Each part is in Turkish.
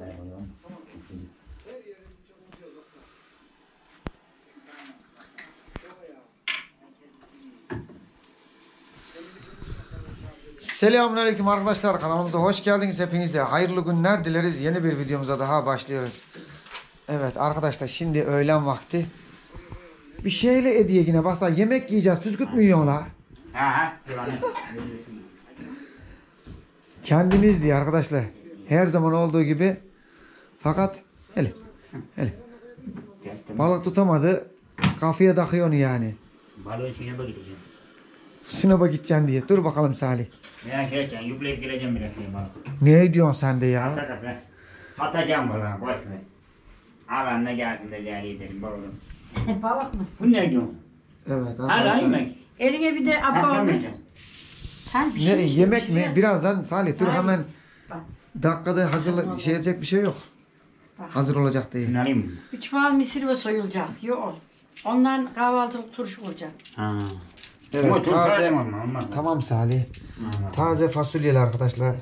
Selamünaleyküm arkadaşlar, kanalımıza hoş geldiniz. Hepinize hayırlı günler dileriz. Yeni bir videomuza daha başlıyoruz. Evet arkadaşlar, şimdi öğlen vakti. Bir şeyle hediye yine bak, yemek yiyeceğiz. Püskürt mü yiyorsun la? Kendiniz diye arkadaşlar. Her zaman olduğu gibi. Fakat hele balık tutamadı. Kafaya takıyor onu yani. Balığı Sinop'a gideceğim. Sinop'a gideceksin diye. Dur bakalım Salih. Ya şeyken yükleyip geleceğim biraz şey balık. Ne diyorsun sen de ya? Kasa. Atacağım balığı, boş ver. Alanına gelsin de cari edelim balığı. Balık mı? Bu ne diyorsun? Evet Hala arkadaşlar. yemek. Eline bir de abba olur. Sen bir Ne, şey yemek mi? Birazdan Salih dur Hayır. hemen Bak. dakikada hazırla şey edecek bir şey yok. Bak. Hazır olacak değil. Şunu alayım mı? 3 çuval mısır ve soyulacak. Yok. Ondan kahvaltılık turşu olacak. Ha. Evet, Ama taze. olmaz. Tamam Salih. Tamam. Taze fasulyeli arkadaşlar.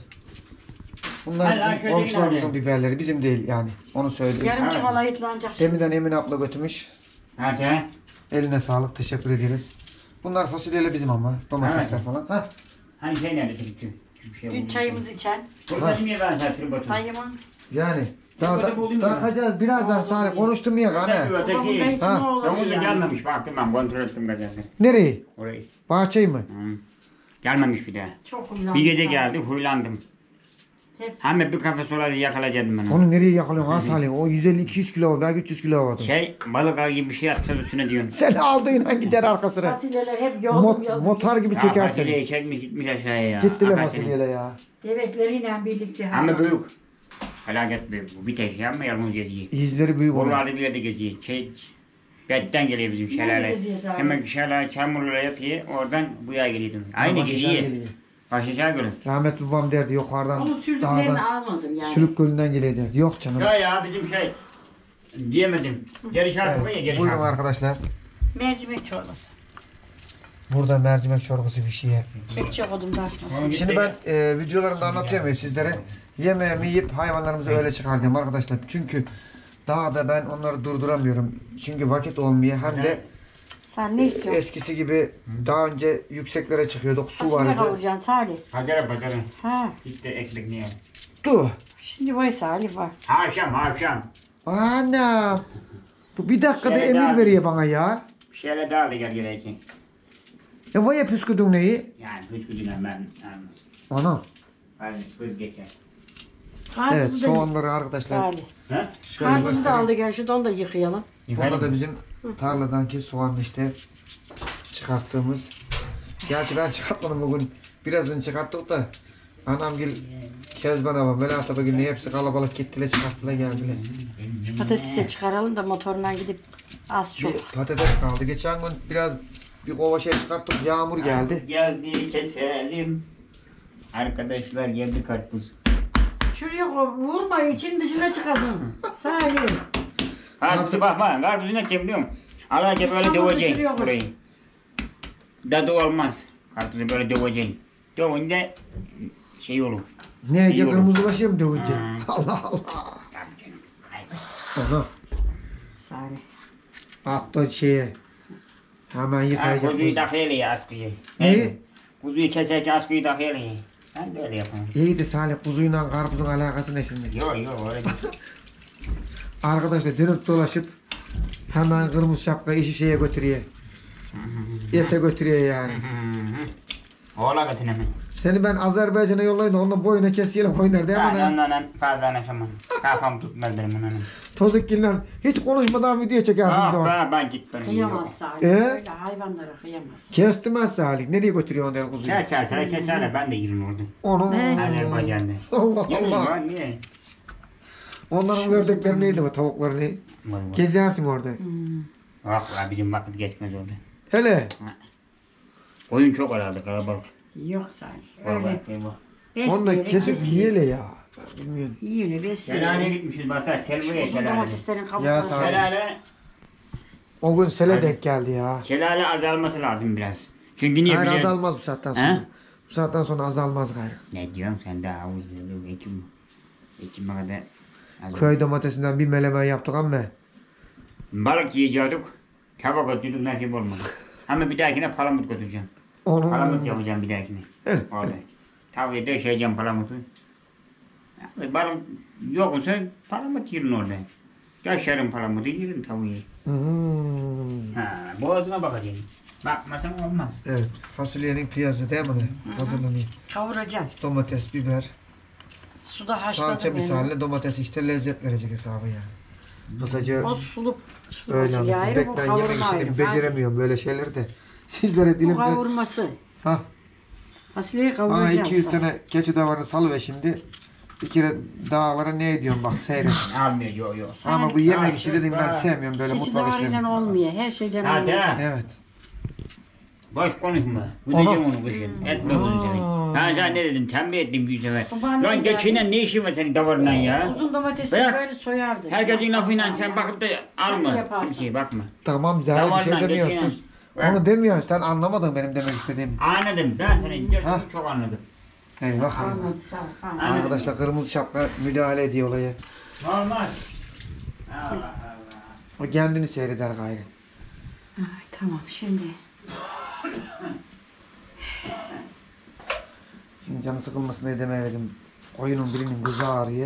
Bunlar Hala bizim şöyle komşularımızın ilerle. biberleri, bizim değil yani. Onu söyleyeyim. Yarım Evet. çuval ayıtlanacak. Deminden Emine abla götürmüş. Hadi. Eline sağlık, teşekkür ederiz. Bunlar fasulyeli bizim ama. Domatesler Evet. falan. Hah. Hani şey nerede Türkçü? Şey Dün çayımızı içen. Burada niye ben satırım batırım? Dayıma. Yani. Daha Burada buldum ya. bakacağız birazdan Salih, konuştum ya Babamın hani. Babamın da öteki. hiç Ha. ne olur Davul da yani. gelmemiş, baktım ben kontrol ettim gazetede. Nereye? Orayı. Bahçeyi mi? Hı. Gelmemiş bir daha. Çok huylandım. Bir gece geldi, huylandım. Hep. Hemen bir kafes olaydı yakalayacaktım ben onu. Onu nereye yakalıyorsun ha Salih? O 150-200 kilo, belki 300 kilo vardı. Şey, balık ağ gibi bir şey atsa üstüne diyorsun. Sen aldığınla gider arkasına. Fasulyeler hep yoldum yoldum. Motor gibi Ya çeker fasulyeyi seni. çekmiş gitmiş aşağıya ya. Gittiler Hakikaten. fasulyeyle ya. Devekleriyle birlikte. Ama büyük. Felaket büyük bu. Bir tek şey yapma yalnız geziyor. İzleri büyük olur. Oralarda bir yerde geziyor. Betten geliyor bizim şelale. geziyor zaten? Hemen şelale çamurlara yapıyor. Oradan buya geliyordum. Aynı Başaşağı geziyor. geliyor. Başaşağı görün. Rahmetli babam derdi yukarıdan Onu sürdüklerini dağdan almadım yani. Sülük Gölü'nden geliyor derdi. Yok canım. Ya bizim şey. Diyemedim. Geri şarkı var ya Evet, geri buyurun şarkı. arkadaşlar. Mercimek çorbası. Burada mercimek çorbası bir şey. Kepçe kodum da açmasın. Şimdi ben videolarımda anlatıyorum ya sizlere. Yemeğimi yiyip hayvanlarımızı öyle çıkartıyorum arkadaşlar. Çünkü dağda ben onları durduramıyorum. Çünkü vakit olmuyor. Hem de Sen ne istiyorsun? eskisi gibi daha önce yükseklere çıkıyorduk. Su Fasulye vardı. kavuracaksın Salih. Pazara. Ha. Gitti ekmek niye? Du. Şimdi vay Salih var. Akşam. Anam. Bu bir dakikada Şöyle emir daha- veriyor bana ya. Bir şeyler daha da gel geleyken. Vay püskürdün neyi? Yani hıçkıdına ben. Ana. Ben hız geçer. Evet, soğanları arkadaşlar. Salih. Ha? Şöyle Karpuzu da göstereyim. aldı gel şuradan da yıkayalım. Burada da bizim tarladaki soğanlı işte çıkarttığımız. Gerçi ben çıkartmadım bugün. Birazını çıkarttık da anamgil Kezban abla, Melahat abla günü hepsi kalabalık gittiler, çıkarttılar geldiler. Patatesi de çıkaralım da motoruna gidip az çok. Bir patates kaldı. Geçen gün biraz bir kova şey çıkarttık, yağmur geldi. Geldi keselim. Arkadaşlar geldi karpuz. Şuraya vurma için dışına çıkardın. Salih. Karpuzu bakma. Karpuzu ne yapacağım biliyor musun? Alarken böyle Çamur döveceksin düşürüyormuş. burayı. Dadı olmaz. Karpuzu böyle döveceksin. Dövünce şey olur. Ne İyi diye olur. kırmızılaşıyor mu dövünce? Ha. Allah Allah. Tabii canım. Ay. Aha. Salih. Attı şeye. Hemen Ha, yıkayacak. kuzuyu takıyla ya askıyı. Neyi? Kuzuyu keserken askıyı takıyla ya. Ben de öyle yaparım. İyiydi Salih, kuzuyla karpuzun alakası ne şimdi? Yok öyle değil. Arkadaşlar dönüp dolaşıp hemen kırmızı şapka işi şeye götürüyor. Ete götürüyor yani. Oğla götüne mi? Seni ben Azerbaycan'a yollayın da onunla boyuna kesiyle oynar değil mi? Ben lan? onunla fazla anlaşamam. Kafam tutmaz benim onunla. Tozukgiller hiç konuşmadan video çekersin Ah zaman. ben gitmem. Kıyamaz Salih. Öyle hayvanlara kıyamaz. Kestimez Salih. Nereye götürüyor onları kuzuyu? Keserler ben de girin orada. Onu. Ne? Azerbaycan'da. Allah Yemin Allah. var niye? Onların ördekleri neydi bu, tavukları ne? Var. Gezersin orada. Ah la bizim vakit geçmez orada. Hele. Oyun çok herhalde kalabalık. Yok Salih. Öyle. Kalabalık değil bu. Onu da Besleyerek kesip besliyor. yiyele ya. Ben bilmiyorum. Yiyor Şelaleye besleyerek. gitmişiz basar. Selviye Uzun şelale. domateslerin Ya kabukları. Salih. Şelale. O gün sele Hadi. denk geldi ya. Şelale azalması lazım biraz. Çünkü niye Hayır, biliyorsun? azalmaz bu saatten sonra. He? Bu saatten sonra azalmaz gayrı. Ne diyorum sen daha havuz Ekim. Ekim'e kadar. Köy domatesinden bir melemen yaptık ama. Balık yiyecektik. Tava götürdük nasip olmadı. Ama bir dahakine palamut götüreceğim. Onu Palamut yapacağım bir dahakine. Evet. Orada. Tavaya döşeyeceğim palamutu. Balık yoksa palamut yerin orada. Döşerim palamutu yerim tavuğu. Ha, boğazına bakacaksın. Bakmasan olmaz. Evet. Fasulyenin piyazı değil mi? Hazırlanıyor. Kavuracağım. Domates, biber, Suda salça haşladım beni. misaline domates işte lezzet verecek hesabı yani. Kısaca O sulu öyle fasulye anlatayım. ayrı, bu Ben yemek kavurma ayrı. işini beceremiyorum böyle şeyleri de. Sizlere Bu dilimde... kavurması. Ha, Fasulyeyi bana kavuracağım. 200 tane keçi davarını salıver şimdi. Bir kere dağlara ne ediyorum bak seyret. Almıyor, yok yok. Ama bu yemek işi dedim ben sevmiyorum böyle Keçi mutfak işlerini. davarıyla olmuyor. Her şeyden Hadi olmuyor. ha. Evet. Boş konuşma. Bu Ona- diyeceğim onu kışın. Etme bunu seveyim. Ben sana ne dedim? Tembih ettim bir sefer. Babaanne Lan geldi. geçinen ne işin var senin davarından ya? Uzun domatesi Bırak. böyle soyardı. Herkesin lafıyla sen bakıp da Sen alma. yaparsın. Kimseye bakma. Tamam Zahra bir şey Davarla demiyorsun. geçinen. Bırak. Onu demiyorsun sen anlamadın benim demek istediğimi. Anladım. Ben senin Ha. gözünü çok anladım. Eyvah. Anladım, sağ ol, anladım. Arkadaşlar kırmızı şapka müdahale ediyor olaya. Normal. Allah Allah. O kendini seyreder gayrı. Ay, tamam şimdi. Şimdi canı sıkılmasın diye demeyelim. Koyunun birinin gözü ağrıyor.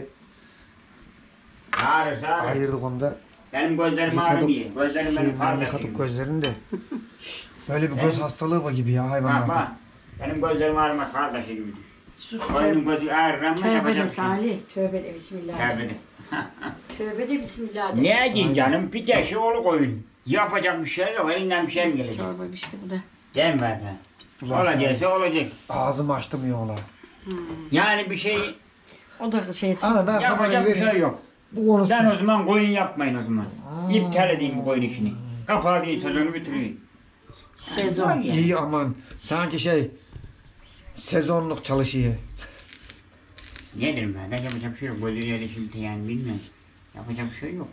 Ağrı ağrı. Ayırdık onu da. Benim gözlerim ağrımıyor. Gözlerim benim fazla Yıkadık yiyor. gözlerini de. Böyle bir göz hastalığı var gibi ya Bak hayvanlarda. bak. Benim gözlerim ağrımak kardeşi gibi. Sus Koyunun tövbe. gözü ağrır ama Tövbe de yapacak bir şey. Salih. Tövbe de bismillah. Tövbe de. Tövbe de bismillah. de. Ne diyeyim canım? Bir tek şey oğlu koyun. Yapacak bir şey yok. Elinden bir şey mi gelecek? Çorba işte bu da. Değil mi zaten? Ulan Olacaksa olacak. Ağzımı açtım ya ola. Yani bir şey O da şey. Ana ben kamerayı yapacak bir şey vereyim. yok. Bu konusu. Ben o zaman koyun yapmayın o zaman. İptal edeyim bu koyun işini. Kapağı değil sezonu bitireyim. Sezon. Var ya. İyi aman. Sanki şey sezonluk çalışıyor. Ne derim ben? Ben yapacak bir şey yok. Gözü yeri şimdi yani bilmiyorum. Yapacak bir şey yok.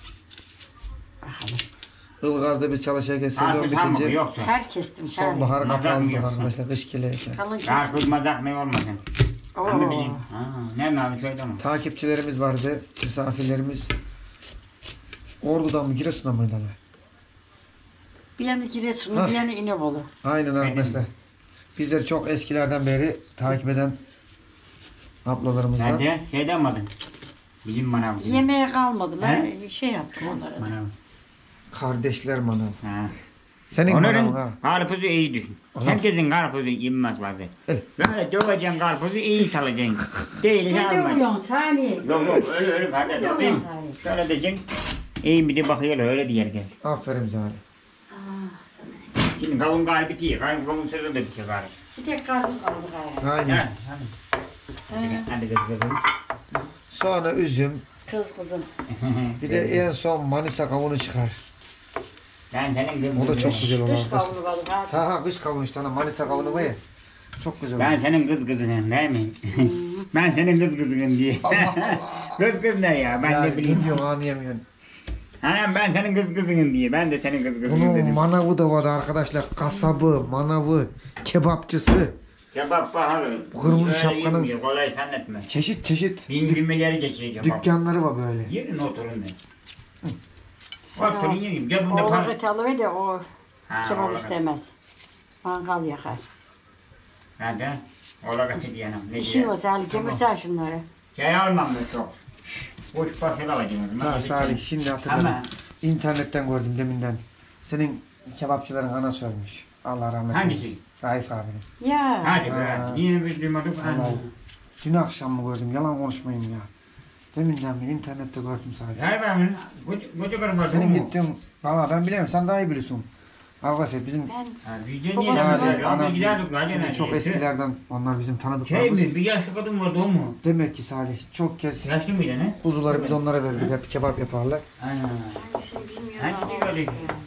Ilgaz'da biz çalışırken sezon Artık hamur bitince yoksa. Ter kestim Salih. sonbahar Mazak kapandı mı yoksa? arkadaşlar kış gelirken. Kalın kestim. Karpuz mazak ne olmasın. Ama Oo. bileyim. Ne mi abi söyle ama. Takipçilerimiz vardı, misafirlerimiz. Ordu'dan mı Giresun'dan mıydı ama? Bir yanı Giresunlu, Ha. bir yanı İnebolu. Aynen arkadaşlar. Bizleri çok eskilerden beri takip eden ablalarımızdan. Nerede? Şeyden mi adın? Bizim manav. Yemeğe kalmadılar. He? Bir şey yaptım onlara. da. Manav. Kardeşler manav. Ha. Senin manav Onların ha. karpuzu iyi düşün. Aha. Herkesin karpuzu inmez bazen. Evet. Böyle döveceksin karpuzu iyi salacaksın. Değil Ne alma. diyorsun Salih? Yok yok öyle fazla Ne değil. diyorsun Salih? Şöyle diyeceksin. İyi bir de bakıyorlar öyle diye herkes. Aferin Zahra. Ah, sana. Şimdi kavun galiba bitiyor. Kavun sözü de bitiyor galiba. Bir tek karnım kaldı galiba. Aynen. Hadi. Hadi kızım. Sonra üzüm. Kızım. Bir de en son Manisa kavunu çıkar. Ben senin kızım. O da çok güzel olur Dış arkadaşlar. kavunu kaldı. hadi. Ha kış kavunu işte ana Manisa kavunu var ya. Çok güzel Ben olur. senin kızınım değil mi? Ben senin kızınım diye. Allah Kız ne ya? Ben Ya ne bileyim. ne diyorsun anlayamıyorum. Anam ben senin kızınım diye. Ben de senin kızınım Bunun dedim. manavı da vardı arkadaşlar. Kasabı, manavı, kebapçısı. Kebap pahalı. Bu kırmızı Öyle şapkanın- yemiyor, kolay zannetme. Çeşit çeşit Bin milyarı geçiyor kebap. dükkanları var böyle. Yerin oturun de. Oturun yiyin. Cebinde Oğlu para. zekalı ve de o Ha, kebap oğlum. istemez. Mangal yakar. Hadi. Ola kaçı diyelim. Ne İşin diye? var Salih. Kemirsen şunları. Şey almam da çok. Boş parçalı alacağım. o zaman. Ha Salih şimdi hatırladım. Ama İnternetten gördüm deminden. Senin kebapçıların anası ölmüş. Allah rahmet Hangisi? eylesin. Raif abinin. Ya. hadi be. Ha. Niye biz duymadık? Vallahi. Dün akşam mı gördüm? Yalan konuşmayayım ya. Deminden mi internette gördüm Salih. Hayır ben. Koca karım var. Senin gittiğin... Valla ben bilemiyorum. Sen daha iyi biliyorsun. Arkadaşlar bizim Ben Ha, diyeceğin Babası niye var. yapıyor? Salih, Ama anam giderdik lan şimdi gene. çok eskilerden onlar bizim Şey tanıdıklarımız. mi? Bir yaşlı kadın vardı o mu? Demek ki Salih çok kez Yaşlı mıydı ne? kuzuları biz onlara verirdik. Hep kebap yaparlar. Aynen. hangisini bilmiyorum. Hangisi ama öyle?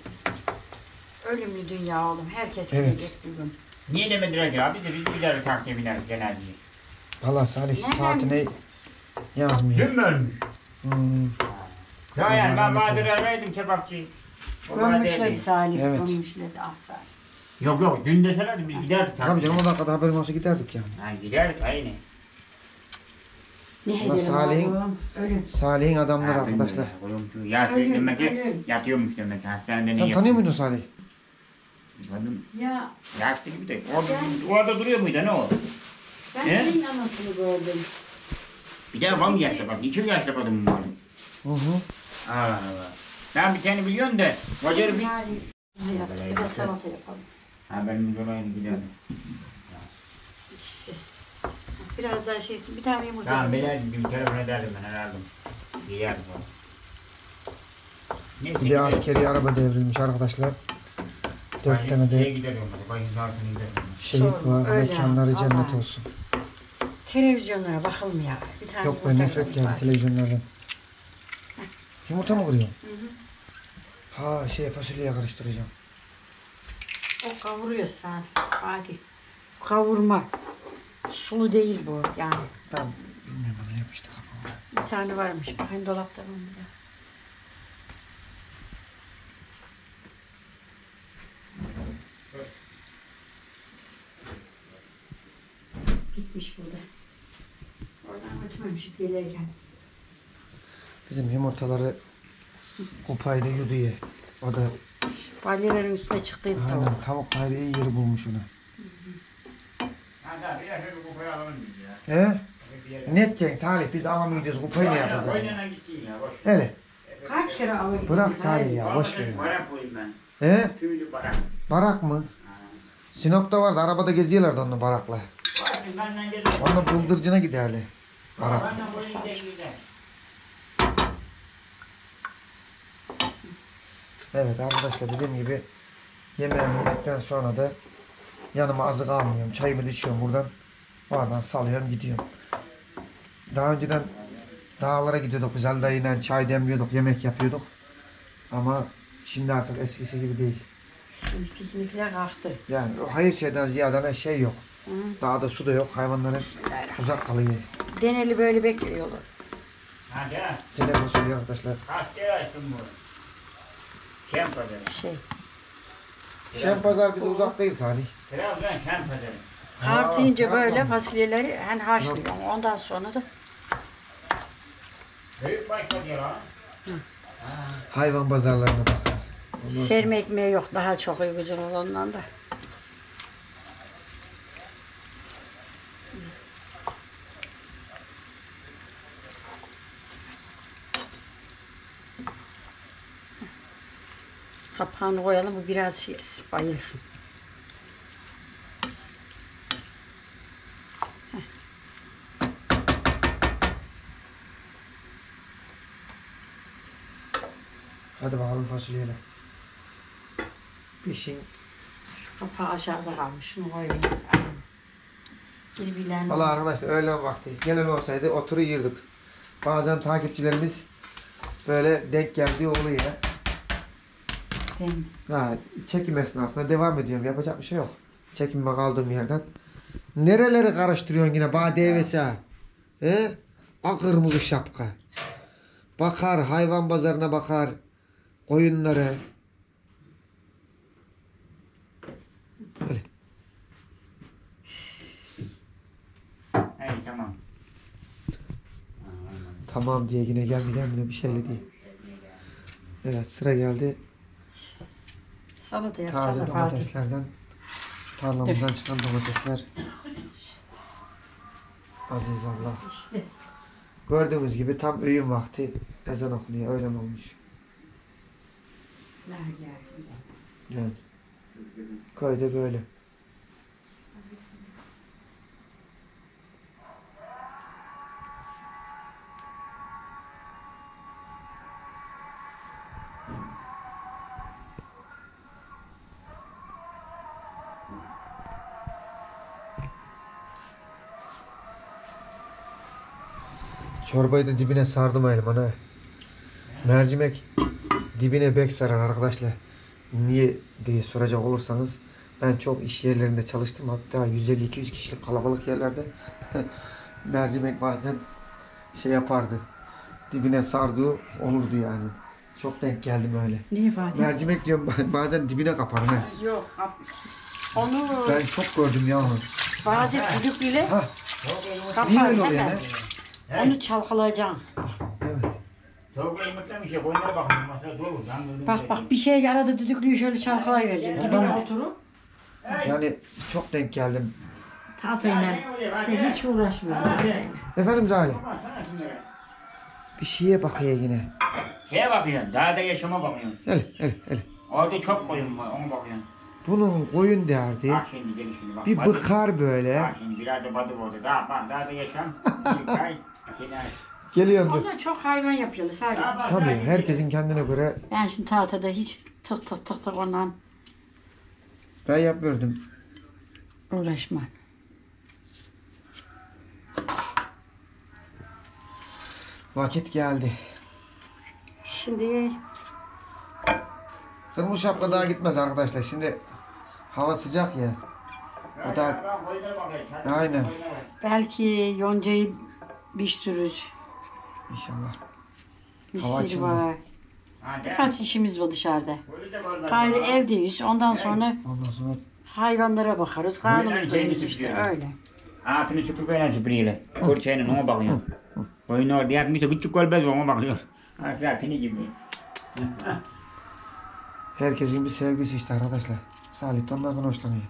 Ölümlü dünya oğlum. Herkes Evet. gelecek bir gün. Niye demediler ki abi de biz gider taksiye biner genelde. Valla Salih Nereden? saatine yazmıyor. Dün mü ölmüş? Hmm, Ya yani ben Allah rahmet Bahadır eylesin. araydım kebapçıyı. O Ölmüşler Bahadır'deydi. Salih. Evet. Ölmüşler. Ah Salih. Yok yok dün deselerdi biz giderdik taksiye. tabii canım o dakikada haberim olsa giderdik yani. Ha giderdik aynı. Ne Ama edelim Salih'in- oğlum? Ölüm. Salih'in adamları arkadaşlar. Ya Ölüm, demek ki ölüm. yatıyormuş demek ki hastanede ne Sen tanıyor muydun Salih? Kadın Ya yaşlı gibi de. Orada duruyor muydu ne o? ben Ne? senin anasını gördüm. Bir tane var mı yaşlı kadın? 2 yaşlı kadın mı var? Hı hı. Allah Allah. Ben bir tane biliyorum da. Bacarı bir... Hadi, bize yap, bir de salata yapalım. Ha benim dolayım gidelim. Biraz daha şey, bir tane yumurta. Tamam yapacağım. bir telefon ederdim ben herhalde. Bir yer var. Neyse. Bir de askeri araba devrilmiş arkadaşlar. 4 tane de gidelim. Bayın altını gidelim. şehit var. Öyle, Mekanları cennet Allah. olsun. Televizyonlara bakalım ya. Bir tane Yok ben yumurta nefret yapalım geldi bari. televizyonlardan. Yumurta mı kırıyor? Hı hı. Ha fasulyeye karıştıracağım. O kavuruyor sen. Hadi. Kavurma. Sulu değil bu yani. Ben bilmiyorum ona yapıştı kafama. Bir tane varmış. Bakayım dolapta mı? Gitmiş burada. Oradan götürmemiş gelirken. Bizim yumurtaları kupayda yudu ye. O da Balyelerin üstüne çıktıydı da o. aynen tavuk ayrı iyi yeri bulmuş ona. Hadi bir yer bir kupayı alalım biz ya. He? Ne edeceksin Salih? Biz alamayacağız. Kupayı ne yapacağız? Oynana gitsin ya boş. Hele. Kaç kere alayım? Bırak Salih ya. Boş ver ya. Barak koyayım ben. He? Tüylü barak. Barak mı? Sinop'ta vardı. Arabada geziyorlardı onunla barakla. Benden gelin. Onunla bıldırcına giderli. Barak. Benden boyun gider. Evet arkadaşlar dediğim gibi yemeğimi yedikten sonra da yanıma azık almıyorum. Çayımı da içiyorum buradan. Oradan salıyorum gidiyorum. Daha önceden dağlara gidiyorduk. Güzel dayıyla çay demliyorduk. Yemek yapıyorduk. Ama şimdi artık eskisi gibi değil. Şimdi piknikler kalktı. Yani o hayır şeyden ziyade şey yok. Hı. Dağda su da yok. Hayvanların uzak kalıyor. Deneli böyle bekliyorlar. Hadi ha. Cennet fasulye arkadaşlar. Kaç kere açtım bunu. Şen pazarı. Şey. Şenpazar bize uzak değil Salih. Trabzon şen pazarı. Artınca Trabzon. böyle fasulyeleri hani haşlıyorum. Ondan sonra da Büyük başladı ya. Hayvan pazarlarına bakar. Ondan sonra- serme ekmeği yok. Daha çok uygun olandan da. Kapağını koyalım. Bu biraz şey, bayılsın. Hadi bakalım fasulyeyle. Pişin. Kapağı aşağıda kalmış. Şunu koyayım. Birbirlerine. Valla arkadaşlar öğlen vakti gelen olsaydı oturup yiyirdik. Bazen takipçilerimiz böyle denk geldiği oluyor. Ben Ha, çekim esnasında devam ediyorum. Yapacak bir şey yok. Çekime kaldığım yerden. Nereleri karıştırıyorsun yine? Bana devesi ha. He? Ak kırmızı şapka. Bakar hayvan pazarına bakar. Koyunları. Böyle. Hey tamam. Tamam diye yine gelmeden bile bir şeyle diye. Evet sıra geldi. salata yapacağız. Taze da Fatih. domateslerden. Tarlamızdan çıkan domatesler. Aziz Allah. İşte. Gördüğünüz gibi tam öğün vakti ezan okunuyor. Öğlen olmuş. Evet. Köyde böyle. Çorbayı da dibine sardım elim ana. Mercimek dibine bek sarar arkadaşlar. Niye diye soracak olursanız ben çok iş yerlerinde çalıştım. Hatta 150-200 kişilik kalabalık yerlerde mercimek bazen şey yapardı. Dibine sardığı olurdu yani. Çok denk geldim öyle. Niye Fatih? Mercimek diyorum bazen dibine kaparım. He. Yok. Onu Ben çok gördüm ya onu. bazen düdüklüyle Ha, kapar niye öyle oluyor hemen. ne? Onu çalkalayacaksın. Evet. Tavukla yumurtlamış ya. Koyunlara bakın. Masada dolu. Bak bir şey arada düdüklüyü şöyle çalkalayıvereceğim. Dibine oturup. Yani çok denk geldim. Tahtayla de hiç uğraşmıyorum. Efendim Zali? Bir şeye bakıyor yine. Şeye bakıyorsun. Daha da yaşama bakıyorsun. Hele. Orada çok koyun var. Ona bakıyorsun. Bunun koyun derdi. Bak şimdi gel şimdi bak. Bir Badı- bıkar böyle. Bak şimdi biraz da badı oldu. Daha da yaşam. Bir ay. Geliyordur. Onlar çok hayvan yapıyorlar sadece. Tabii herkesin kendine göre Ben şimdi tahtada hiç tık ondan ben yapıyordum. uğraşmam. Vakit geldi. Şimdi Kırmızı şapka daha gitmez arkadaşlar. Şimdi hava sıcak ya. O da aynen. belki yoncayı biçtiririz. İnşallah. Hava Misir açıldı. var. Birkaç işimiz var dışarıda. Gayrı evdeyiz. Ondan sonra Ondan sonra hayvanlara bakarız. Karnımız doyuruz işte öyle. Altını süpürgeyle süpürgeyle. Fırçayla ona bakıyorsun. Koyun orada yatmış da küçük kolbez var ona bakıyor. Zaten gibi. herkesin bir sevgisi işte arkadaşlar. Salih de onlardan hoşlanıyor.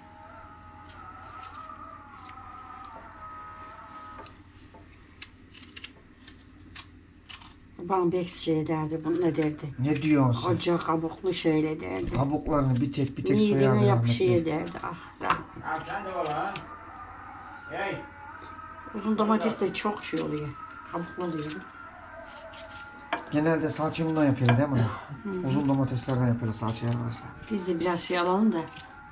Babam pek şey derdi, bu ne derdi? Ne diyorsun sen? Koca kabuklu şöyle derdi. Kabuklarını bir tek Midene soyardı yapışıyor rahmetli. derdi. Ah, rahmet. Sen de ol ha. Hey. Uzun domates de çok şey oluyor. Kabuklu oluyor. Genelde salçayı bundan yapıyorlar değil mi? Uzun domateslerden yapıyorlar salçayı arkadaşlar. Biz de biraz şey alalım da.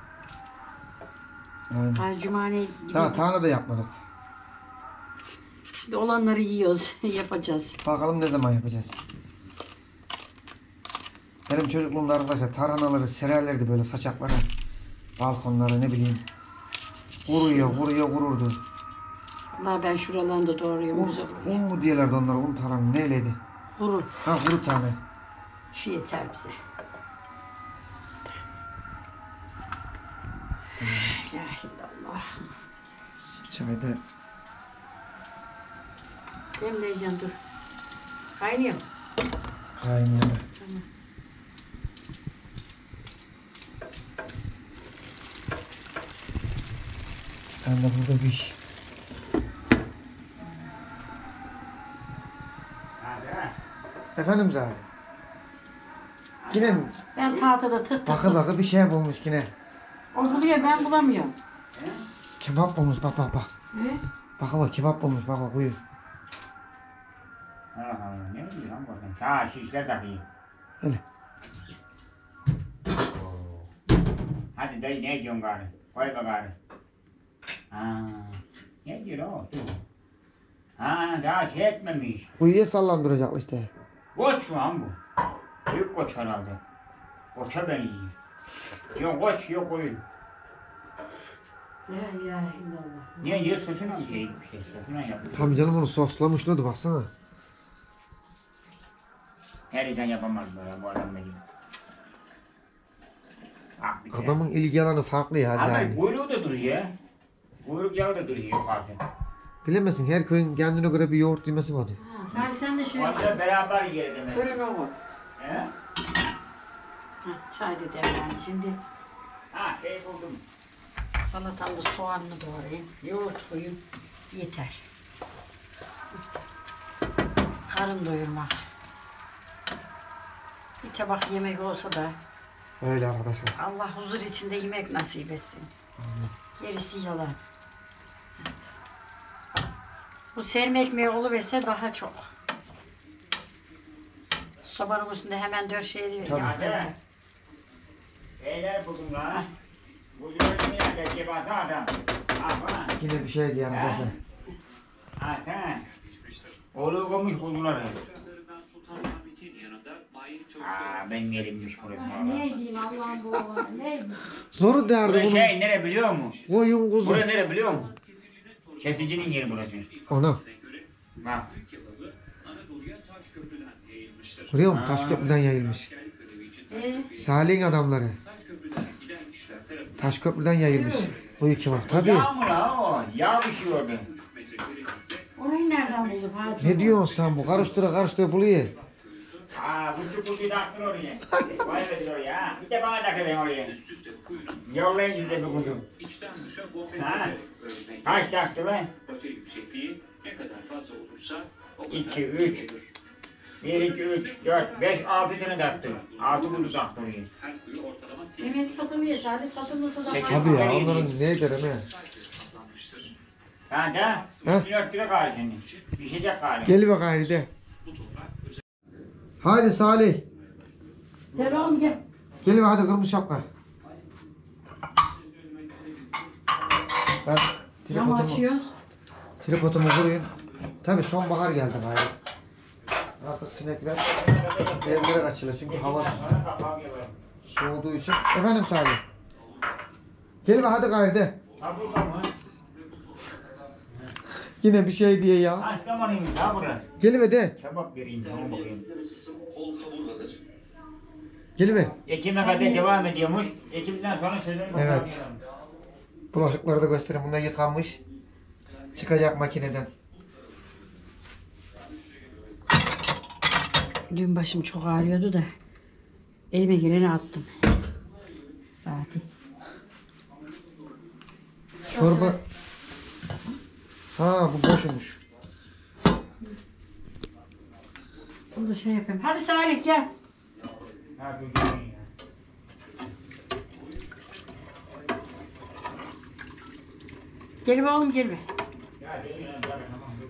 Aynen. Harcumane gibi. Daha tane de yapmadık. Şimdi olanları yiyoruz. Yapacağız. Bakalım ne zaman yapacağız. Benim çocukluğumda arkadaşlar tarhanaları sererlerdi böyle saçaklara. Balkonlara ne bileyim. Vururdu. Allah ben şuralarını da doğruyorum. Güzel oluyor. Un mu diyorlardı onlara, un tarhana neyleydi? Kuru. Ha kuru tane. Şu yeter bize. La ilahe illallah. Çayda Demleyeceğim dur. Kaynıyor mu? kaynıyor. Tamam. Sen de burada bir iş. Efendim Zahir. Yine mi? Ben tahtada tık tık. Bakı bir şey bulmuş yine. O buluyor ben bulamıyorum. Kebap bulmuş bak. Ne? Bak kebap bulmuş bak buyur. Aha, ne bileyim lan bakın. Ha şişler takayım. Hele. Hadi dayı ne diyorsun gari? Koy be gari. Ha, ne diyor o? Ha, daha şey etmemiş. Kuyuya sallandıracaklar işte. Koç mu lan bu? Büyük koç herhalde. Koça benziyor. Yok koç yok koyun. La ilahe illallah. Niye yer sosuna mı şey gitmişler? Sosuna yapıyor. Tabii canım onu soslamışlardı baksana. Her insan yapamaz böyle bu adamla gibi. Ah bir kere. Adamın ilgi alanı farklı ya Ama Zahir. kuyruğu da yukarıda. Kuyruk yağı da duruyor yukarıda. Bilemezsin her köyün kendine göre bir yoğurt yemesi vardı. Ha, Salih sen de şey yap. Orada beraber yiyelim demek. Fırın o var. He? Ha, çay da demlendi. Şimdi Ha şey buldum. salatamda soğanını doğrayayım. Yoğurt koyayım. Yeter. Karın doyurmak. Bir tabak yemek olsa da Öyle arkadaşlar. Allah huzur içinde yemek nasip etsin. Gerisi yalan. Bu serme ekmeği oluverse daha çok. Sobanın üstünde hemen 4 şey Tabii. yapacağım. Beyler buldum lan. Bu yönetmeyen de cebası adam. Ha bana. Yine bir şey diye arkadaşlar. Ha sen. Oğlu koymuş buldular. Aa ben yerimmiş burası. Ne diyeyim Allah'ım bu oğlan, ne diyeyim? Zoru derdi Burası bunun. şey nere biliyor musun? Koyun kuzu. Burası nere biliyor musun? Kesicinin yeri burası. Ona. Bak. Görüyor musun? Taşköprüden yayılmış. Salih'in adamları. Taşköprüden yayılmış. Koyu kebap. Tabii. Yağ mı la o? Yağ bir şey orada. Orayı nereden buldun Hadi? Ne diyorsun sen bu? Karıştıra buluyor. Bu taktır oraya. Vay be oraya. Bir de bana takılayım oraya. Yollayın size bir kutu. Ha? Kaç taktı be? 2, 3. 1, 2, 3, 4, 5, 6 tane taktı. 6 kutu taktı oraya. Evet satılmıyor. Sadece satılmasa da Peki. Tabii ya onların ne eder ne? Ha da? 4 lira kaldı şimdi. Düşecek kaldı. Gel bak haydi de. Haydi Salih. Gel oğlum gel. Gel bak hadi kırmızı şapka. Ben Cam açıyoruz. tripodumu kurayım. Tabii sonbahar geldi gayrı. Artık sinekler evlere kaçırıyor çünkü hava soğuduğu için. Efendim Salih. Gel bak hadi gayrı de. Ha burada mı? Yine bir şey diye ya. Ha zamanıymış ha burada. Gel be de. Çabuk vereyim sana bakayım. Gel be. Ekim'e kadar devam ediyormuş. Ekim'den sonra sezon Evet. Bulaşıkları da göstereyim. Bunlar yıkanmış. Çıkacak makineden. Dün başım çok ağrıyordu da elime geleni attım. Fatih. Çorba. Ha bu boşmuş. Bunu da şey yapayım. Hadi Salih gel. Ha bu güzel ya. Gel be oğlum gel be. Ya değil mi? Tamam.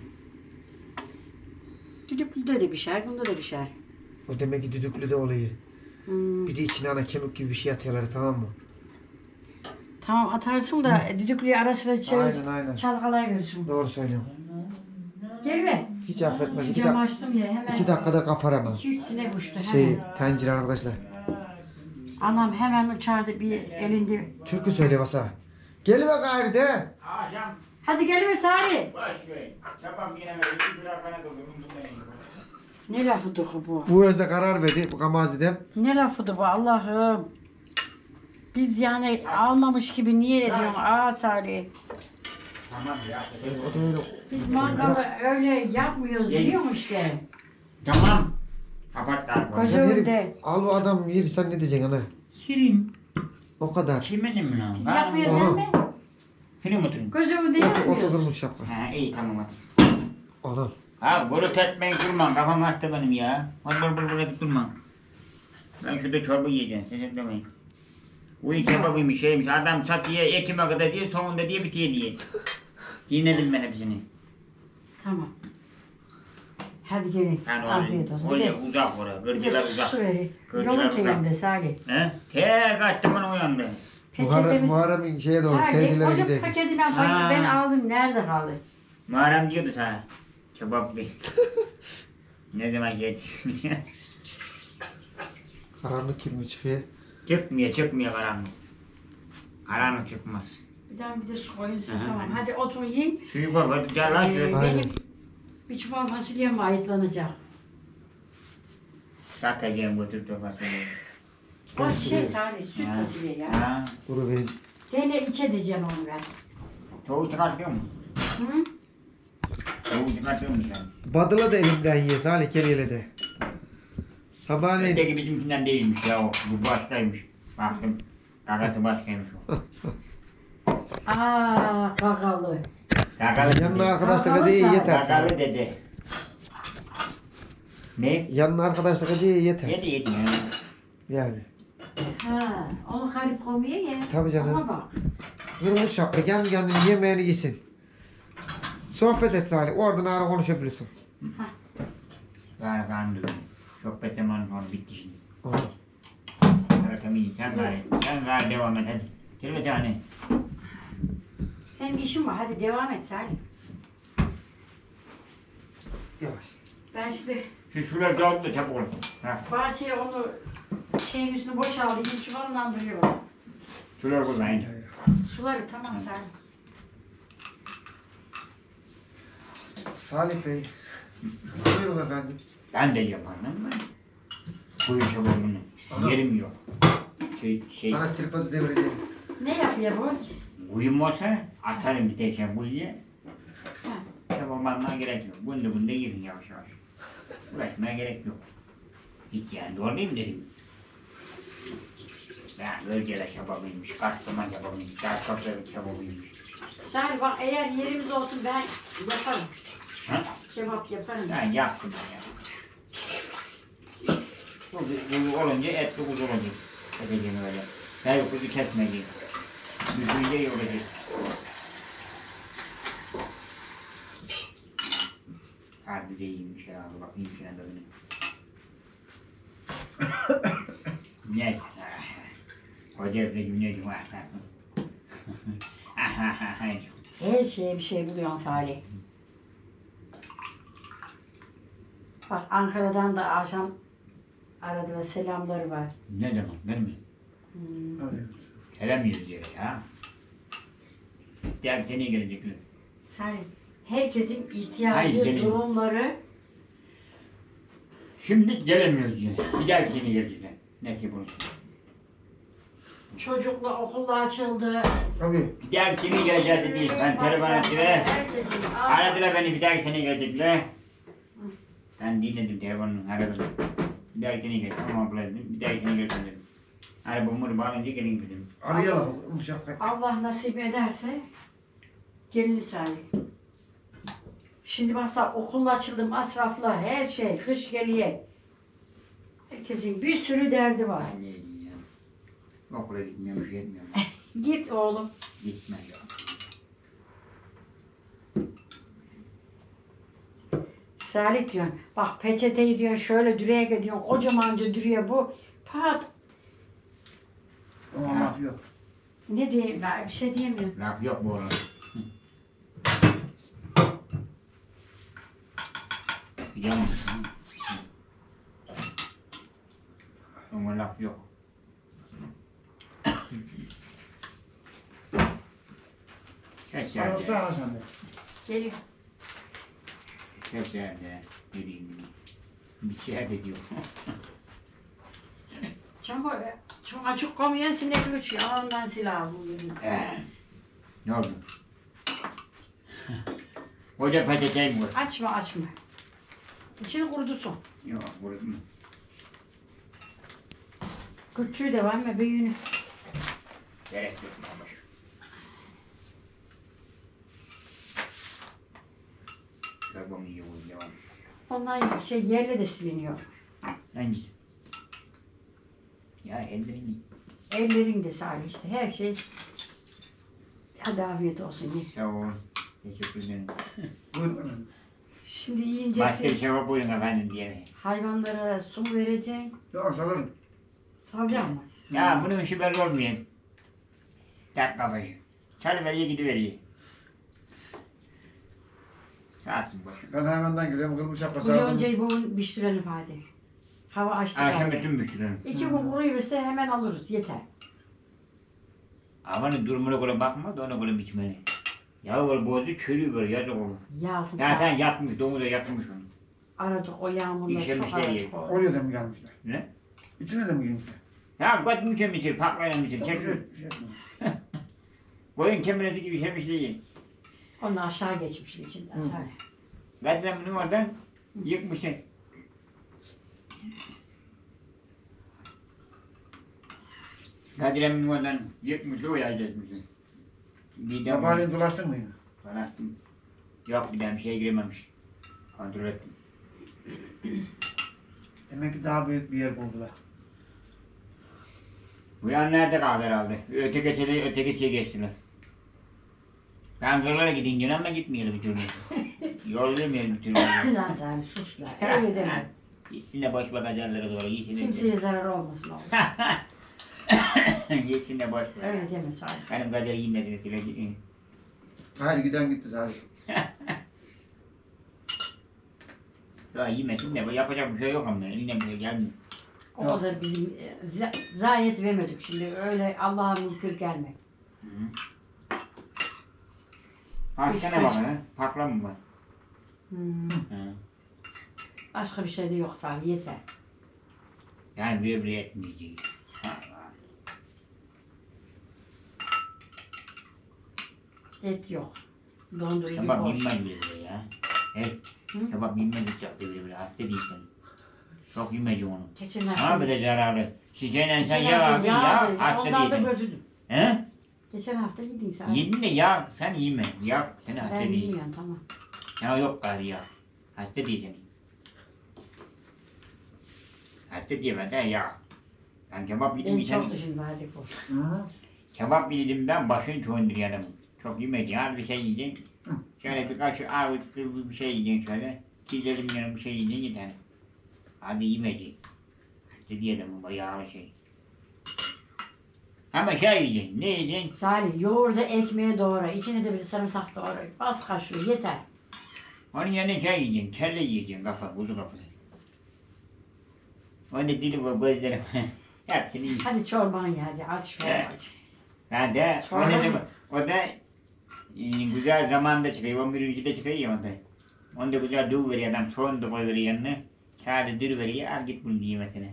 Düdüklüde de pişer, bunda da pişer. O demek ki düdüklü de oluyor. Bir de içine ana kemik gibi bir şey atıyorlar tamam mı? Tamam atarsın da düdüklüyü ara sıra şöyle Aynen. çalkalayıverirsin. Doğru söylüyorum. Gel be. Hiç affetmez. Şu camı açtım ya hemen. 2 dakikada kapar hemen. 2-3 sinek uçtu hemen. Şey tencere arkadaşlar. Anam hemen uçardı bir elinde. Türkü söyle basa. Gel be gayrı de. Akşam Hadi gel be Salih. baş be. Çabuk yine böyle 2 lira bana doldurun bunları. Ne lafıdır bu? Bu özde karar verdi. Bu kamaz dedem. Ne lafıdır bu Allah'ım. Biz yani almamış gibi niye ediyorsun? Aa Salih. Tamam ya. O da öyle. Biz mangalı öyle yapmıyoruz biliyor musun işte? Tamam. Kapat tarifini. Koca Ya önde. derim, al o adam yedi sen ne diyeceksin ana? Şirin. O kadar. Kimenim lan? Biz yapmıyoruz Aha. değil mi? Şirin oturun. Koca önde Oto yapmıyoruz. kırmış şapka. Ha iyi tamam hadi. Anam. Ha gurut etmeyin durma. Kafam attı benim ya. Hadi bır edip durma. Ben şurada çorba yiyeceğim. Ses etmeyin. Bu iyi kebabıymış şeymiş. Adam sat diye ekime kadar diye sonunda diye bitiyor diye. Dinledim ben hepsini. Tamam. Hadi gelin. Yani Afiyet olsun. Bir oraya de uzak oraya. Gırcılar uzak. su verin. Gırcılar Yolun uzak. kıyımda Salih. He? Tek açtım onu uyandı. Peçetemiz. Muharrem'in şeye doğru Salih sevgililere koca gidelim. paketinden Ha. ben aldım. Nerede kaldı? Muharrem diyordu sana. Kebap bir. Ne zaman geç? Karanlık gibi çıkıyor. çıkmıyor karanlık. Karanlık çıkmaz. Bir de su koyun siz Aha. tamam. Hadi oturun yiyin. Suyu koy hadi gel lan şöyle. Aynen. Benim bir çuval fasulyem ayıtlanacak. Satacağım götürüp de fasulyeyi. O şey Salih süt Ha. fasulye ya. Ha. Kuru verin. Dene içe diyeceğim onu ben. Tavuğu çıkartıyor mu? Hı? Tavuğu çıkartıyor mu sen? Badıla da elimden ye Salih gel hele de. Sabahleyin. Öteki bizimkinden değilmiş ya o. Bu başkaymış. Baktım. Kakası başkaymış o. Aa kakalı. Kakalı Yanına dedi. arkadaşlık hediye yeter. Kakalı dedi. Ne? Yanına arkadaşlık hediye yeter. Yedi ya. Yani. Ha, onu karip koymuyor ya. Tabii canım. Ona bak. Kırmızı şapka kendi kendine yemeğini yesin. Sohbet et Salih. Oradan ara konuşabilirsin. Gari karnım dönüyor. Sohbet zamanı sonra bitti şimdi. Anam. Evet tamam iyi. Sen gari. Sen gari devam et hadi. Kirve sahne. Benim işim var. Hadi devam et Salih. Yavaş. Ben şimdi Şu sular dağıt da çabuk ol. Ha. bahçeye onu şeyin üstüne boşaltayım. Çuvalından duruyorum. Sular burada aynı. Suları tamam Salih. Salih Bey. Buyurun efendim. Ben de yaparım ben. Bu işe bunu. Ana. Yerim yok. Şey, Bana tripodu devireceğim. Ne yapıyor bu? uyum olsa atarım bir tek şey bu ye. Ha. Tamam Bakmamaya gerek yok. Bunda yiyin yavaş yavaş. Uğraşmaya gerek yok. Hiç yani doğru değil mi dedim. Ya bölgede kebabıymış, Kastamonu kebabıymış, Çarşafları kebabıymış. Salih bak eğer yerimiz olsun ben yaparım. Ha? Kebap yaparım. Ben yaptım ya. Bu olunca etli kuzu olacak. Edeceğim öyle. Her kuzu kesmeyeceğim. Düzgünce yoracak. Harbi de iyiymiş ya. Bakayım şuna da benim. Ne? Koca herifle cümleydim. Her şeye bir şey buluyorsun Salih. Bak Ankara'dan da akşam aradılar, selamları var. Ne zaman? Ben mi? Hadi. Gelemiyoruz yere ya. Diğer seneye gelecekler. Salih, herkesin ihtiyacı, Hayır, benim. durumları. Şimdi gelemiyoruz yine. Bir dahaki sene gelecekler. Ne ki bunu? Çocukla okullar açıldı. Tabii. Bir dahaki sene geleceğiz dedi. Ben telefon ettiler. Aradılar beni bir dahaki sene gelecekler. Ben dinledim telefonunu aradım. Bir dahaki sene gelecek. Tamam abla dedim. Bir dahaki sene gelecek dedim. Arabamı bağlayınca gelin dedim. Arayalım. Muşakkak. Allah nasip ederse gelin Salih. Şimdi mesela okul açıldı, masraflar, her şey, kış geliyor. Herkesin bir sürü derdi var. Ben ne diyeyim ya. Okula gitmiyorum, şey etmiyorum. Git oğlum. Gitme ya. Salih diyorsun, bak peçeteyi diyorsun şöyle dürüye gidiyorsun, kocamanca dürüye bu. Pat, Ama laf yok. ne diyeyim ben, bir şey diyemiyorum. Laf yok bu oğlum. Biliyor musun? Ama laf yok. Kes yerde. Arasana sen de. Geliyor. Kes yerde. Dediğim gibi. Bir şey de diyor. Çok açık komayan sinek uçuyor, ondan silah buluyorum. Ne oldu? Hoca peçeteyi mi vur? Açma. İçini kurutursun. Yok vurdu mu? Küçüğü de var mı, büyüğünü? Gerek yok ama şu. Çorbamı yiyor devam. Ondan yerle de siliniyor. Hangisi? Ya ellerin Ellerin de Salih işte, her şey. Hadi afiyet olsun. Ye. sağ ol. Teşekkür ederim. Buyurun efendim. Şimdi yiyince Başka bir siz şey var buyurun efendim diye. hayvanlara su vereceksin. Yok salarım. Salacak mı? Ya bunun işi belli olmuyor. Tak kafayı. Çalıveriyor gidiveriyor. Sağsın başım. Ben hayvandan geliyorum. Kırmızı şapka Bu sardım. yoncayı bugün pişirelim Fatih. Hava açtı. Akşam galiba. bütün müşterilerim. 2 gün kuruyursa hemen alırız, yeter. Havanın durumuna göre bakma da ona göre biçmeli. Ya böyle bozu çürüyor böyle yazık olur. Yağsın. Zaten yatmış, domuza yatmış onu. Aradık o yağmurla İşemişler çok aradık. yeri. Oraya da mı gelmişler? Ne? İçine de mi girmişler? Ya götmüşe miçir, paklayan miçir, çek. Bir şey etmiyor. Koyun kemiresi gibi işemiş değil. Onun aşağı geçmiş içinden Salih. Zaten bunu oradan yıkmışsın. Kadir Emin'i oradan yıkmış, o yağ kesmişsin. Bir de Sabahleyin dolaştın mı yine? bastım. Yok bir daha bir şey girememiş. Kontrol ettim. Demek ki daha büyük bir yer buldular. Bu yan nerede kaldı herhalde? Öte geçeye geçtiler. Ben kırlara gidince ama gitmeyelim bir türlü. Yollayamıyorum bir türlü. Lan Salih sus lan. Öyle deme. Gitsin de boş bakacaklara doğru. Yesin de. Kimseye zarar olmasın oğlum. Yesin de boş bak. Öyle deme Salih. Benim kadar yiyemezsin size gidin. Hayır giden gitti Salih. Ya yemesin de yapacak bir şey yok ama eline bile gelmiyor. O kadar bizim zayiat vermedik şimdi. Öyle Allah'a mülkür gelme. Başka ne var ha? Pakla mı var? Hı. Başka bir şey de yok Salih, yeter. Yani bir etmeyeceğiz. Et yok. Dondurucu Tamam boş. bilmem bile ya. Hey, Hı? kebap yemeyecek yaptı böyle hasta değilsin. Çok yemeyecek onu. Geçen Ama hafta. bir de zararlı. Şişeyle sen Geçen yağ hafta abi yağdı. ya hasta Ondan da değilsin. götürdüm. He? Geçen hafta yedin sen. Yedin de yağ sen yeme. Yağ seni hasta Ben değil. yemiyorum tamam. Ya yok gari ya. Hasta değilsin. Hasta diyemem de ya. Ben kebap yedim Ben bir tane. çok düşün verdik o. Hı. Kebap yedim ben başını çoğundur adamın. Çok yemeyeceksin. Az bir şey yiyeceksin. Şöyle birkaç avuç bir şey yiyeceksin şöyle. Çiğdelim yanı bir şey yiyeceksin yeter. Hadi yemeyeceksin. Hasta diyelim bu yağlı şey. Ama şey yiyeceksin. Ne yiyeceksin? Salih yoğurdu ekmeğe doğra. İçine de bir sarımsak doğra. Bas kaşığı yeter. Onun yerine şey yiyeceksin. Kelle yiyeceksin kafa, kuzu kafası. Onu da dilim ve gözlerim. Hepsini yiyeceksin. Hadi çorban ye hadi aç şu aç. Ben de Sonra- o da güzel zamanda çıkıyor. 11. çıkıyor ya o da. Onu da güzel dövü veriyor adam. Soğan da koyuveriyor yanına. Kağıdı dürü veriyor. Al git bunu diye mesela.